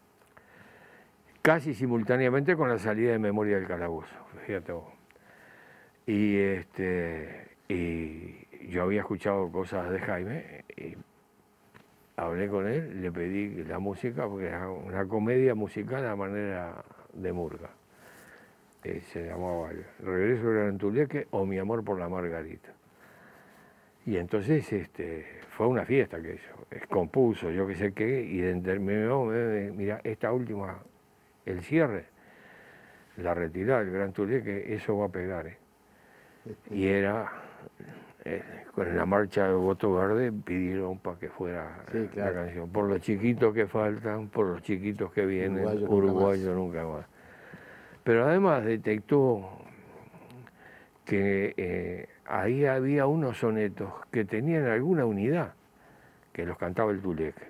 Casi simultáneamente con la salida de Memoria del Calabozo, fíjate vos. Y, este, y, yo había escuchado cosas de Jaime y hablé con él, le pedí la música, porque era una comedia musical a manera de murga. Eh, se llamaba El regreso del Gran Tuleque o Mi amor por la Margarita. Y entonces este, fue una fiesta que eso, compuso, yo qué sé qué, y determinó, mira, esta última, el cierre, la retirada del Gran Tuleque, eso va a pegar. ¿eh? Y era, eh, con la marcha de Voto Verde pidieron para que fuera sí, claro. la canción. Por los chiquitos que faltan, por los chiquitos que vienen, Uruguayo, uruguayo nunca más. nunca más. Pero además detectó que eh, ahí había unos sonetos que tenían alguna unidad, que los cantaba el Tuleque.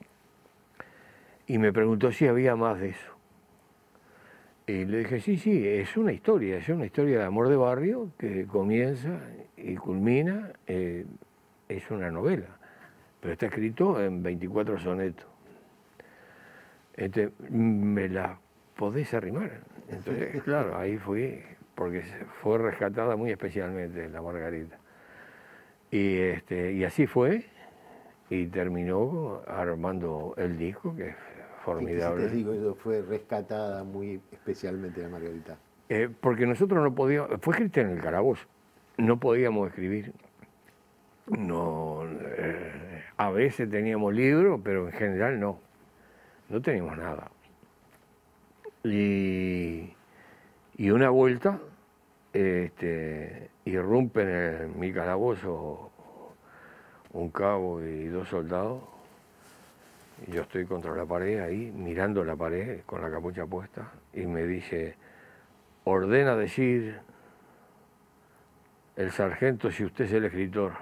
Y me preguntó si había más de eso. Y le dije, sí, sí, es una historia, es una historia de amor de barrio que comienza y culmina, eh, es una novela, pero está escrito en veinticuatro sonetos. Este, ¿me la podés arrimar? Entonces, claro, ahí fui, porque fue rescatada muy especialmente la Margarita. Y, este, y así fue, y terminó armando el disco, que es formidable. ¿Qué te digo? Eso fue rescatada muy especialmente la Margarita. Eh, porque nosotros no podíamos, fue escrita en el calabozo, no podíamos escribir. No, eh, a veces teníamos libros, pero en general no, no teníamos nada. Y, y una vuelta, este, irrumpen en mi calabozo un cabo y dos soldados. Y yo estoy contra la pared ahí, mirando la pared con la capucha puesta, y me dice, ordena decir el sargento si usted es el escritor.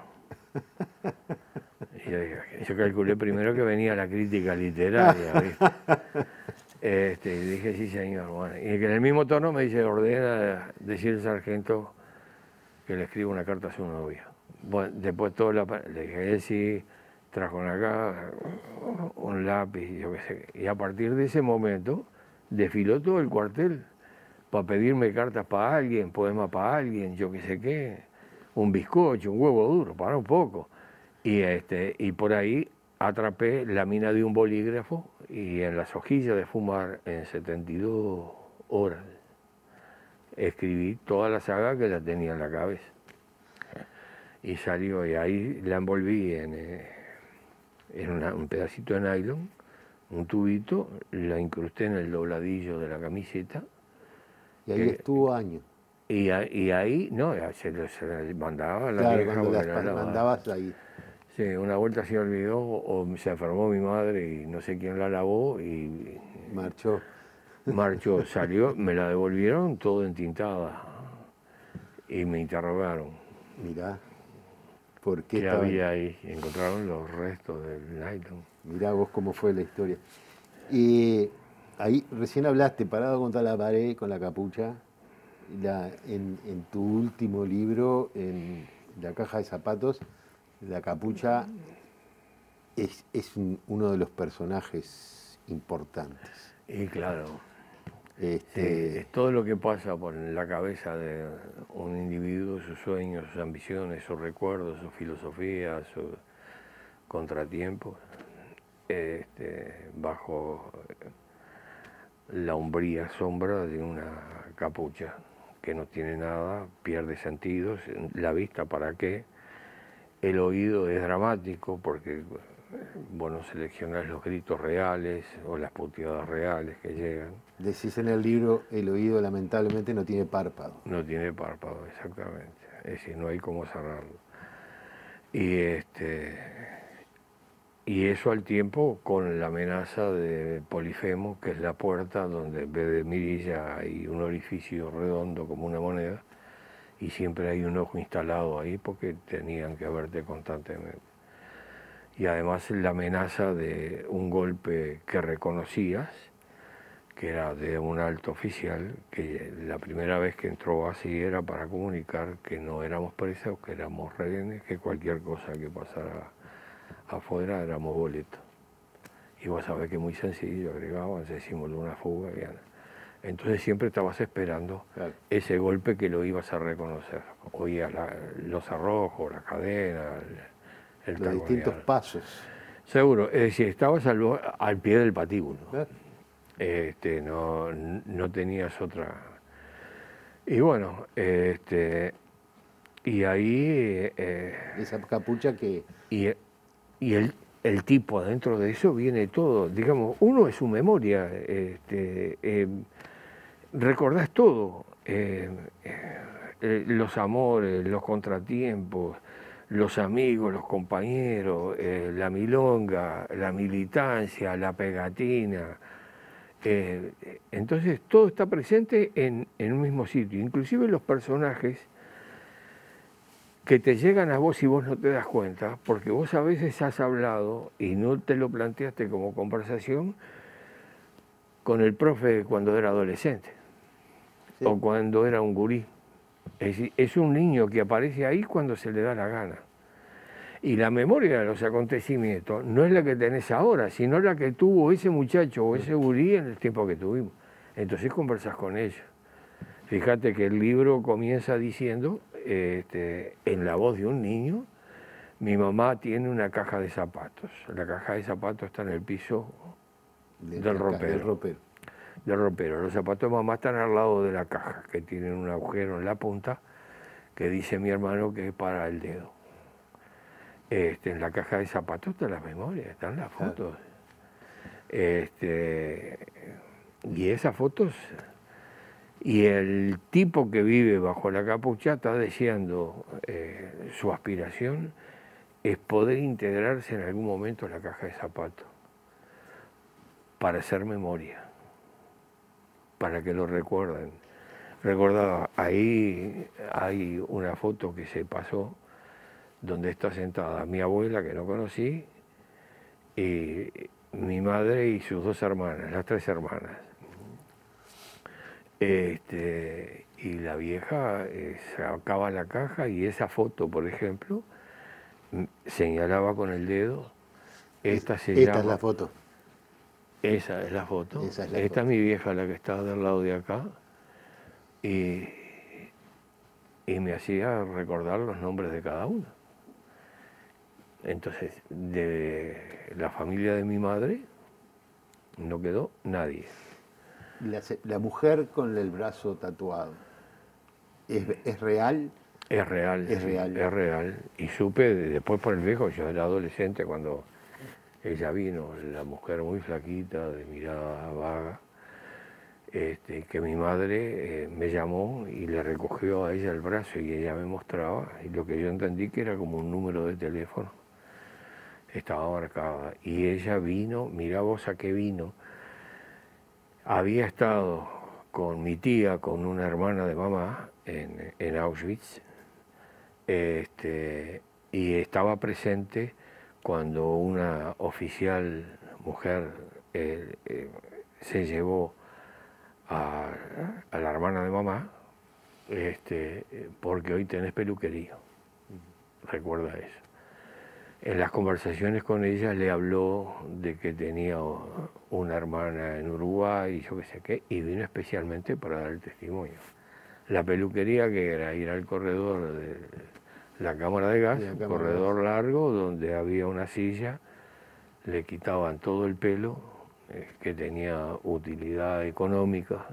Y yo, dije, yo calculé primero que venía la crítica literaria, ¿viste? Este, y dije, sí señor, bueno. Y que en el mismo tono me dice, ordena decir el sargento que le escriba una carta a su novia. Bueno, después todo la, le dije, sí, trajo una acá, un lápiz, yo qué sé. Y a partir de ese momento desfiló todo el cuartel para pedirme cartas para alguien, poemas para alguien, yo qué sé qué, un bizcocho, un huevo duro, para un poco. Y, este, y por ahí atrapé la mina de un bolígrafo y en las hojillas de fumar en setenta y dos horas escribí toda la saga que la tenía en la cabeza. Y salió, y ahí la envolví en, eh, en una, un pedacito de nylon, un tubito, la incrusté en el dobladillo de la camiseta. Y ahí que, estuvo años. Y, y ahí, no, se, se la mandaba a la claro, vieja. cuando las la, la, mandabas ahí. Sí, una vuelta se olvidó o se enfermó mi madre y no sé quién la lavó y... Marchó. Marchó, salió, me la devolvieron todo entintada y me interrogaron. Mirá, ¿por qué ¿Qué estaba había ahí? Encontraron los restos del nylon. Mirá vos cómo fue la historia. Y ahí recién hablaste, parado contra la pared con la capucha, la, en, en tu último libro, en La caja de zapatos, la capucha es, es un, uno de los personajes importantes. Y claro, Este, sí, es todo lo que pasa por la cabeza de un individuo, sus sueños, sus ambiciones, sus recuerdos, sus filosofías, sus contratiempos, este, bajo la umbría sombra de una capucha que no tiene nada, pierde sentidos, la vista para qué, el oído es dramático porque vos no seleccionás los gritos reales o las puteadas reales que llegan. decís en el libro, el oído lamentablemente no tiene párpado. No tiene párpado, exactamente. Es decir, no hay cómo cerrarlo. Y, este, y eso al tiempo con la amenaza de Polifemo, que es la puerta donde en vez de mirilla hay un orificio redondo como una moneda y siempre hay un ojo instalado ahí porque tenían que verte constantemente. Y además la amenaza de un golpe que reconocías, que era de un alto oficial, que la primera vez que entró así era para comunicar que no éramos presos, que éramos rehenes, que cualquier cosa que pasara afuera éramos boletos. Y vos sabés que muy sencillo, agregaban, se simuló una fuga. Y Entonces siempre estabas esperando Claro. ese golpe que lo ibas a reconocer. Oías la- los arrojos, la cadena, el, el Los distintos taconear. pasos. Seguro, es decir, estabas al, bo- al pie del patíbulo. Claro. Este, no, no tenías otra. Y bueno, este, y ahí, eh, Esa capucha que... y, y el, el tipo adentro de eso viene todo, digamos, uno es su memoria, este, eh, recordás todo, eh, eh, los amores, los contratiempos, los amigos, los compañeros, eh, la milonga, la militancia, la pegatina. Eh, entonces todo está presente en, en un mismo sitio, inclusive los personajes que te llegan a vos y vos no te das cuenta, porque vos a veces has hablado y no te lo planteaste como conversación con el profe cuando era adolescente, Sí. o cuando era un gurí. Es decir, es un niño que aparece ahí cuando se le da la gana. Y la memoria de los acontecimientos no es la que tenés ahora, sino la que tuvo ese muchacho o ese gurí en el tiempo que tuvimos. Entonces conversás con ellos. Fíjate que el libro comienza diciendo, este, en la voz de un niño, mi mamá tiene una caja de zapatos. La caja de zapatos está en el piso de- del de- ropero. del ropero. del ropero. Los zapatos de mamá están al lado de la caja, que tienen un agujero en la punta, que dice mi hermano que es para el dedo. Este, en la caja de zapatos están las memorias, están las fotos. Este, y esas fotos, y el tipo que vive bajo la capucha está deseando, eh, su aspiración es poder integrarse en algún momento en la caja de zapatos, para hacer memoria, para que lo recuerden. Recordaba, ahí hay una foto que se pasó donde está sentada mi abuela, que no conocí, y mi madre y sus dos hermanas, las tres hermanas. Este, y la vieja eh, sacaba la caja y esa foto, por ejemplo, m- señalaba con el dedo, esta se Esta llama... es la foto. Esa es la foto. Esa es la Esta foto. es mi vieja, la que está del lado de acá. Y, y me hacía recordar los nombres de cada uno. Entonces, de la familia de mi madre no quedó nadie. La, se- la mujer con el brazo tatuado. ¿Es, es real? Es real. Es sí, real. Es real. Y supe de- después por el viejo, yo era adolescente cuando ella vino, la mujer muy flaquita, de mirada vaga, este, que mi madre eh, me llamó y le recogió a ella el brazo y ella me mostraba, y lo que yo entendí que era como un número de teléfono, estaba marcada. Y ella vino, mirá vos a qué vino, había estado con mi tía, con una hermana de mamá en, en Auschwitz, este, y estaba presente cuando una oficial mujer eh, eh, se llevó a, a la hermana de mamá, este, porque hoy tenés peluquería. Recuerda eso. En las conversaciones con ella le habló de que tenía una hermana en Uruguay y yo qué sé qué, y vino especialmente para dar el testimonio. La peluquería, que era ir al corredor de la cámara de gas, De la un cámara de corredor largo donde había una silla, le quitaban todo el pelo, eh, que tenía utilidad económica,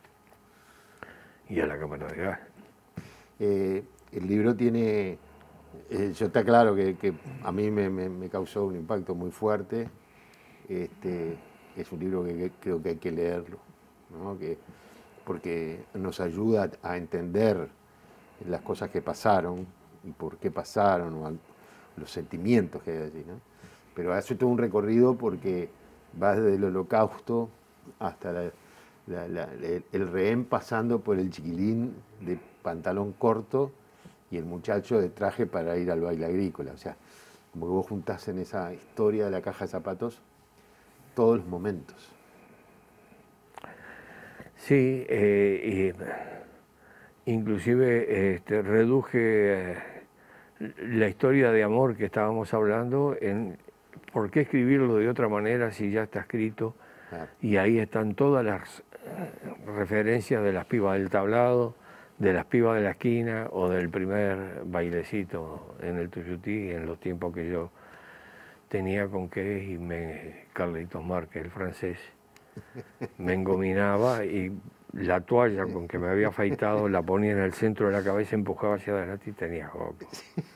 y a la cámara de gas. Eh, el libro tiene, eh, yo está claro que, que a mí me, me- me causó un impacto muy fuerte. Este, es un libro que, que creo que hay que leerlo, ¿no? Que, porque nos ayuda a entender las cosas que pasaron y por qué pasaron, o al- los sentimientos que hay allí, ¿no? Pero hace todo un recorrido porque va desde el Holocausto hasta la- la- la- el, el rehén, pasando por el chiquilín de pantalón corto y el muchacho de traje para ir al baile agrícola. O sea, como que vos juntás en esa historia de la caja de zapatos todos los momentos. Sí, eh, y inclusive este, reduje eh, la historia de amor que estábamos hablando en por qué escribirlo de otra manera si ya está escrito, Claro. y ahí están todas las referencias de las pibas del tablado, de las pibas de la esquina o del primer bailecito en el Tuyutí, en los tiempos que yo tenía con que y me, Carlitos Márquez, el francés, me engominaba y la toalla con que me había afeitado la ponía en el centro de la cabeza, empujaba hacia adelante y tenía joco.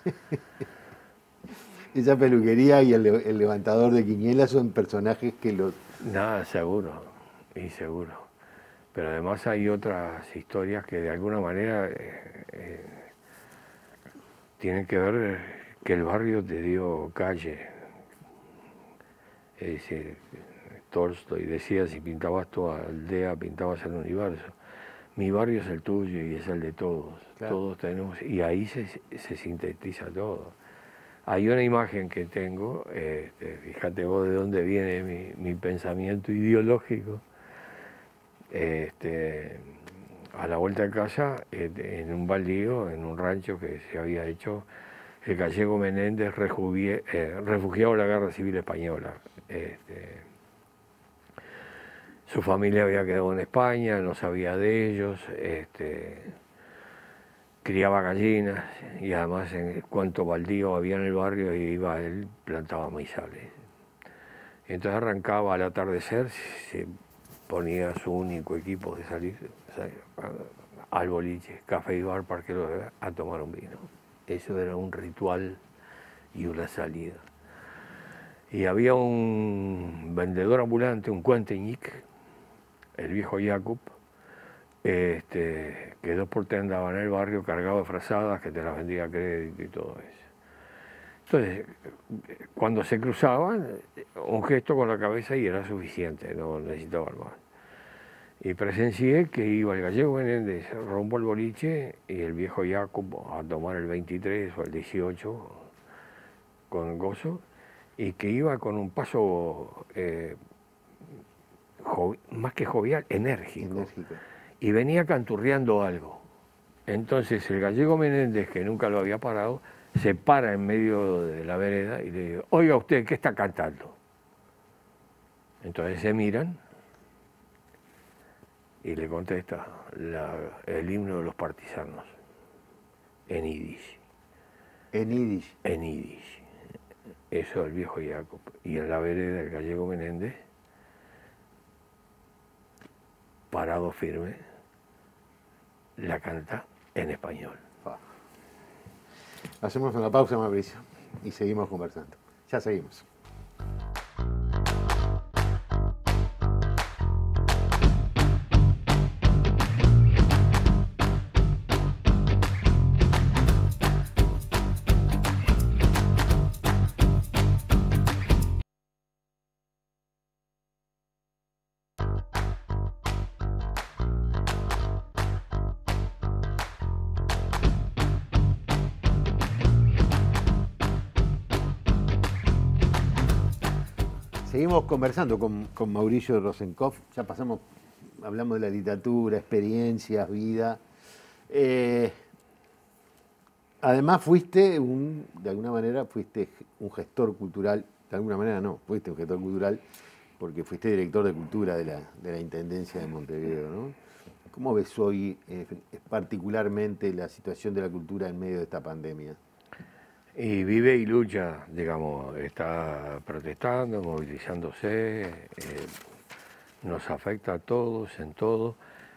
Esa peluquería y el, el levantador de quinielas son personajes que los... Nada, seguro, y seguro. Pero además hay otras historias que de alguna manera eh, eh, tienen que ver que el barrio te dio calle. Es decir, Tolstoy decía, si pintabas tu aldea, pintabas el universo. Mi barrio es el tuyo y es el de todos. Claro. Todos tenemos, y ahí se, se sintetiza todo. Hay una imagen que tengo, este, fíjate vos de dónde viene mi, mi pensamiento ideológico. Este, a la vuelta de casa, en un baldío, en un rancho que se había hecho, el gallego Menéndez, refugié, eh, refugiado de la Guerra Civil Española. Este, su familia había quedado en España, no sabía de ellos, este, criaba gallinas y además en cuanto baldío había en el barrio iba él, plantaba maizales. Entonces arrancaba al atardecer, se ponía su único equipo de salir, salir al boliche, café y bar, Parque Loewe, a tomar un vino. Eso era un ritual y una salida. Y había un vendedor ambulante, un cuenteñic, el viejo Jacob, este, que dos por tres andaba en el barrio cargado de frazadas que te las vendía a crédito y todo eso. Entonces, cuando se cruzaban, un gesto con la cabeza y era suficiente, no necesitaban más. Y presencié que iba el gallego Menéndez rumbo al boliche y el viejo Jacob a tomar el veintitrés o el dieciocho con gozo, y que iba con un paso eh, más que jovial, enérgico. enérgico. Y venía canturreando algo. Entonces el gallego Menéndez, que nunca lo había parado, se para en medio de la vereda y le dice, oiga usted, ¿qué está cantando? Entonces se miran y le contesta la, el himno de los partisanos, en yiddish. En yiddish. En yiddish. Eso el viejo Jacob. Y en la vereda el gallego Menéndez, parado firme, la canta en español. Hacemos una pausa, Mauricio, y seguimos conversando. Ya seguimos. Seguimos conversando con, con Mauricio Rosenkopf, ya pasamos, hablamos de la literatura, experiencias, vida. Eh, además fuiste, un, de alguna manera, fuiste un gestor cultural, de alguna manera no, fuiste un gestor cultural porque fuiste director de cultura de la, de la Intendencia de Montevideo, ¿no? ¿Cómo ves hoy eh, particularmente la situación de la cultura en medio de esta pandemia? Y vive y lucha, digamos, está protestando, movilizándose, eh, nos afecta a todos, en todo.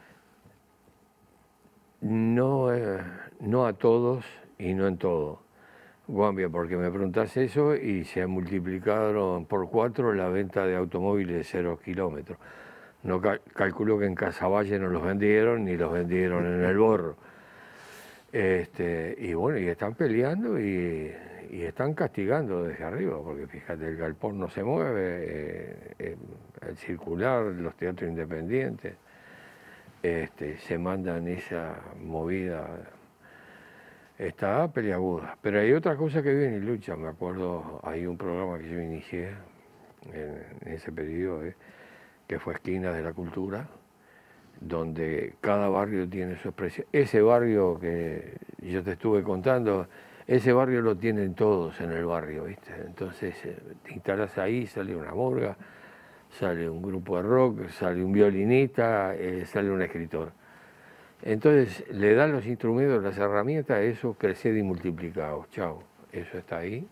No, eh, no a todos y no en todo. Guambia, porque me preguntás eso y se multiplicaron por cuatro la venta de automóviles de cero kilómetros. No cal calculo que en Casaballe no los vendieron ni los vendieron en el Borro. Este, y bueno, y están peleando y, y están castigando desde arriba, porque fíjate, el galpón no se mueve, eh, eh, el circular, los teatros independientes, este, se mandan esa movida, está peleaguda. Pero hay otra cosa que viene y lucha, me acuerdo, hay un programa que yo inicié en, en ese periodo, eh, que fue Esquinas de la Cultura, donde cada barrio tiene su expresión. Ese barrio que yo te estuve contando, ese barrio lo tienen todos en el barrio, ¿viste? Entonces te instalas ahí, sale una murga, sale un grupo de rock, sale un violinista, eh, sale un escritor. Entonces le dan los instrumentos, las herramientas, eso crece y multiplicado. Chao, eso está ahí.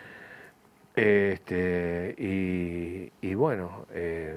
Este, y, y bueno, eh,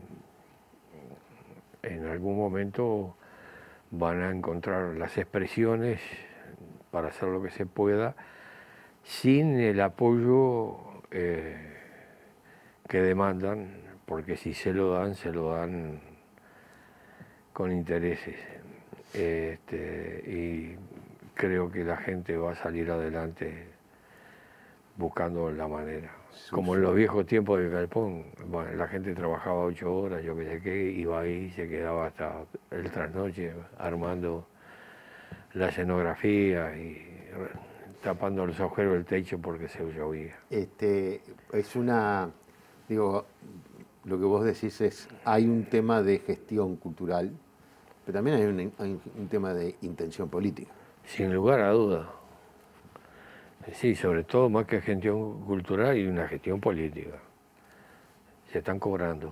en algún momento van a encontrar las expresiones para hacer lo que se pueda, sin el apoyo eh, que demandan, porque si se lo dan, se lo dan con intereses. Este, y creo que la gente va a salir adelante buscando la manera. Como en los viejos tiempos de Galpón, bueno, la gente trabajaba ocho horas, yo qué sé qué, iba ahí, se quedaba hasta el trasnoche armando la escenografía y tapando los agujeros del techo porque se llovía. Este, es una, digo, lo que vos decís es, hay un tema de gestión cultural, pero también hay un, hay un tema de intención política. Sin lugar a duda. Sí, sobre todo más que gestión cultural y una gestión política. Se están cobrando.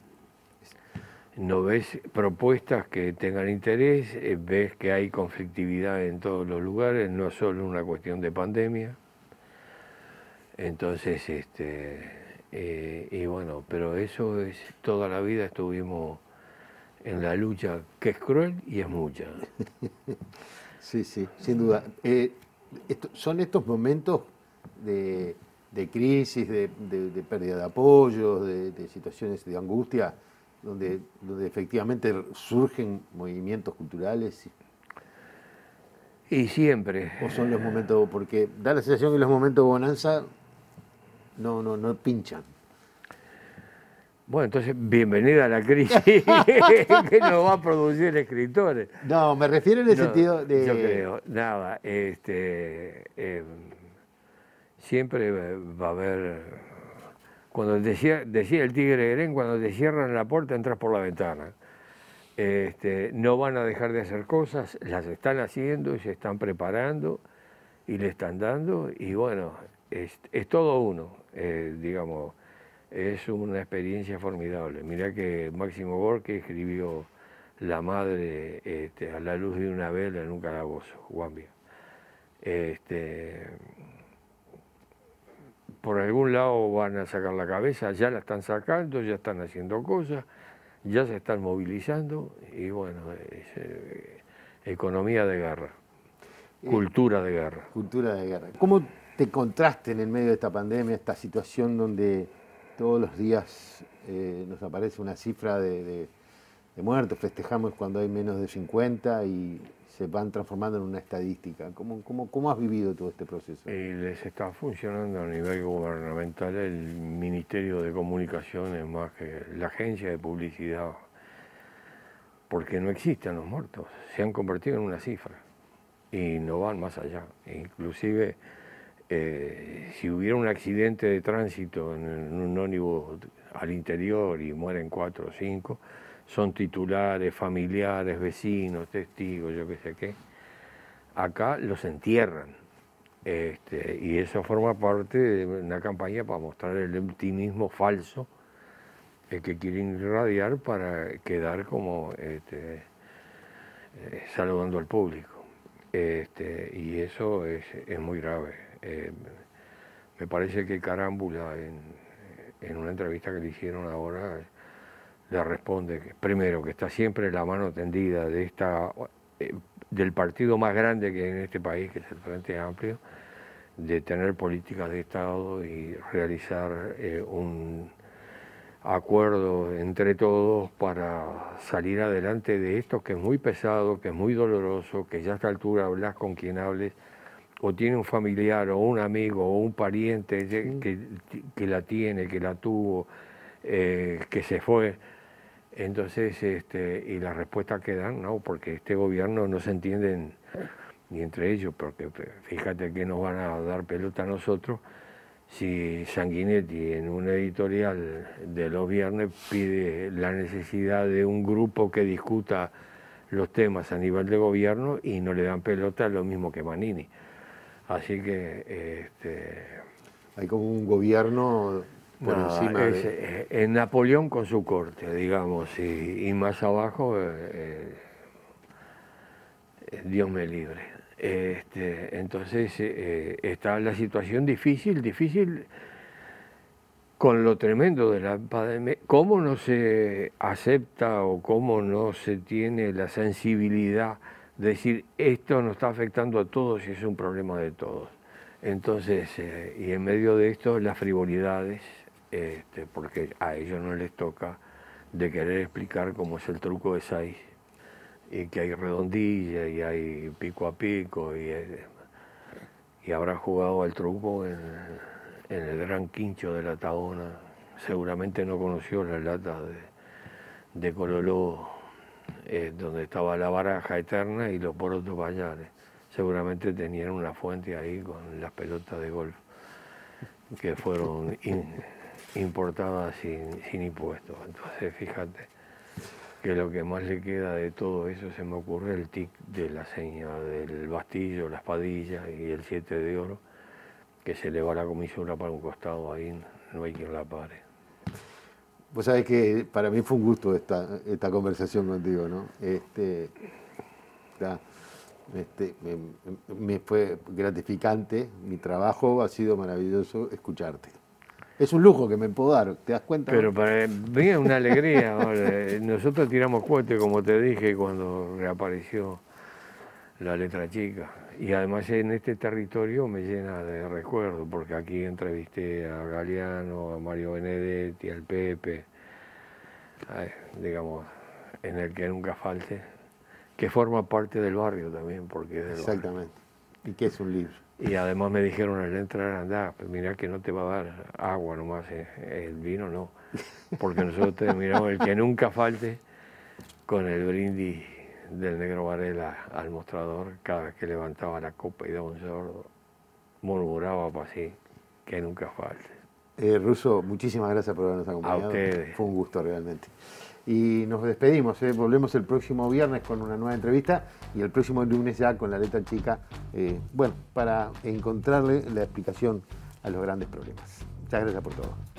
No ves propuestas que tengan interés, ves que hay conflictividad en todos los lugares, no es solo una cuestión de pandemia. Entonces, este, eh, y bueno, pero eso es, toda la vida estuvimos en la lucha, que es cruel y es mucha. Sí, sí, sin duda. Eh, esto, son estos momentos de, de crisis, de, de, de pérdida de apoyo, de, de situaciones de angustia, donde, donde efectivamente surgen movimientos culturales. Y siempre. ¿O son los momentos, porque da la sensación que los momentos de bonanza no, no, no pinchan? Bueno, entonces, bienvenida a la crisis que nos va a producir escritores. No, me refiero en el no, sentido de... Yo creo, nada, este, eh, siempre va a haber, cuando decía, decía el tigre Herén, cuando te cierran la puerta entras por la ventana. Este, no van a dejar de hacer cosas, las están haciendo y se están preparando y le están dando, y bueno, es, es todo uno, eh, digamos. Es una experiencia formidable. Mirá que Máximo Gorki escribió La madre este, a la luz de una vela en un calabozo, Guambia. Este, por algún lado van a sacar la cabeza, ya la están sacando, ya están haciendo cosas, ya se están movilizando y bueno, es eh, economía de guerra, cultura de guerra. Cultura de guerra. ¿Cómo te contraste en el medio de esta pandemia, esta situación donde todos los días eh, nos aparece una cifra de, de, de muertos, festejamos cuando hay menos de cincuenta y se van transformando en una estadística? ¿Cómo, cómo, cómo has vivido todo este proceso? Y les está funcionando a nivel gubernamental el Ministerio de Comunicaciones más que la agencia de publicidad, porque no existen los muertos, se han convertido en una cifra y no van más allá. Inclusive, Eh, si hubiera un accidente de tránsito en, en un ómnibus al interior y mueren cuatro o cinco, son titulares, familiares, vecinos, testigos, yo qué sé qué. Acá los entierran. Este, y eso forma parte de una campaña para mostrar el optimismo falso eh, que quieren irradiar para quedar como este, eh, saludando al público. Este, y eso es, es muy grave. Eh, me parece que Carámbula, en, en una entrevista que le hicieron ahora, le responde que, primero, que está siempre la mano tendida de esta, eh, del partido más grande que hay en este país, que es el Frente Amplio, de tener políticas de Estado y realizar eh, un acuerdo entre todos para salir adelante de esto, que es muy pesado, que es muy doloroso, que ya a esta altura hablas con quien hables, o tiene un familiar, o un amigo, o un pariente que, que la tiene, que la tuvo, eh, que se fue. Entonces, este, y la respuesta que dan, no, porque este gobierno no se entienden ni entre ellos, porque fíjate que nos van a dar pelota a nosotros si Sanguinetti en un editorial de los viernes pide la necesidad de un grupo que discuta los temas a nivel de gobierno y no le dan pelota, lo mismo que Manini. Así que... Este... hay como un gobierno por No, encima es, de... eh, Napoleón con su corte, digamos, y, y más abajo, eh, eh, Dios me libre. Este, entonces eh, está la situación difícil, difícil con lo tremendo de la pandemia. ¿Cómo no se acepta o cómo no se tiene la sensibilidad de decir esto nos está afectando a todos y es un problema de todos? Entonces, eh, y en medio de esto, las frivolidades, este, porque a ellos no les toca de querer explicar cómo es el truco de seis, y que hay redondilla y hay pico a pico, y, y habrá jugado al truco en, en el gran quincho de la Tahona. Seguramente no conoció la lata de, de Cololó, eh, donde estaba la baraja eterna y los porotos pañales. Seguramente tenían una fuente ahí con las pelotas de golf que fueron in, importadas sin, sin impuestos. Entonces, fíjate que lo que más le queda de todo eso, se me ocurre el tic de la seña del bastillo, la espadilla y el siete de oro, que se le va la comisura para un costado, ahí no hay quien la pare. Vos sabés que para mí fue un gusto esta, esta conversación contigo, ¿no? Este, ya, este, me, me fue gratificante, mi trabajo ha sido maravilloso escucharte. Es un lujo que me puedo dar, ¿te das cuenta? Pero para mí es una alegría. Ahora, nosotros tiramos cohete, como te dije, cuando reapareció la letra chica. Y además en este territorio me llena de recuerdos, porque aquí entrevisté a Galeano, a Mario Benedetti, al Pepe, ay, digamos, en el que nunca falte, que forma parte del barrio también, porque es del Exactamente. Barrio. ¿Y qué es un libro? Y además me dijeron al entrar, andá, pues mirá que no te va a dar agua nomás, eh, el vino no, porque nosotros terminamos el que nunca falte con el brindis del Negro Varela al mostrador. Cada vez que levantaba la copa y daba un sordo, murmuraba para así, que nunca falte. Eh, Russo, muchísimas gracias por habernos acompañado. A ustedes. Fue un gusto realmente. Y nos despedimos, ¿eh? Volvemos el próximo viernes con una nueva entrevista y el próximo lunes ya con la letra chica, eh, bueno, para encontrarle la explicación a los grandes problemas. Muchas gracias por todo.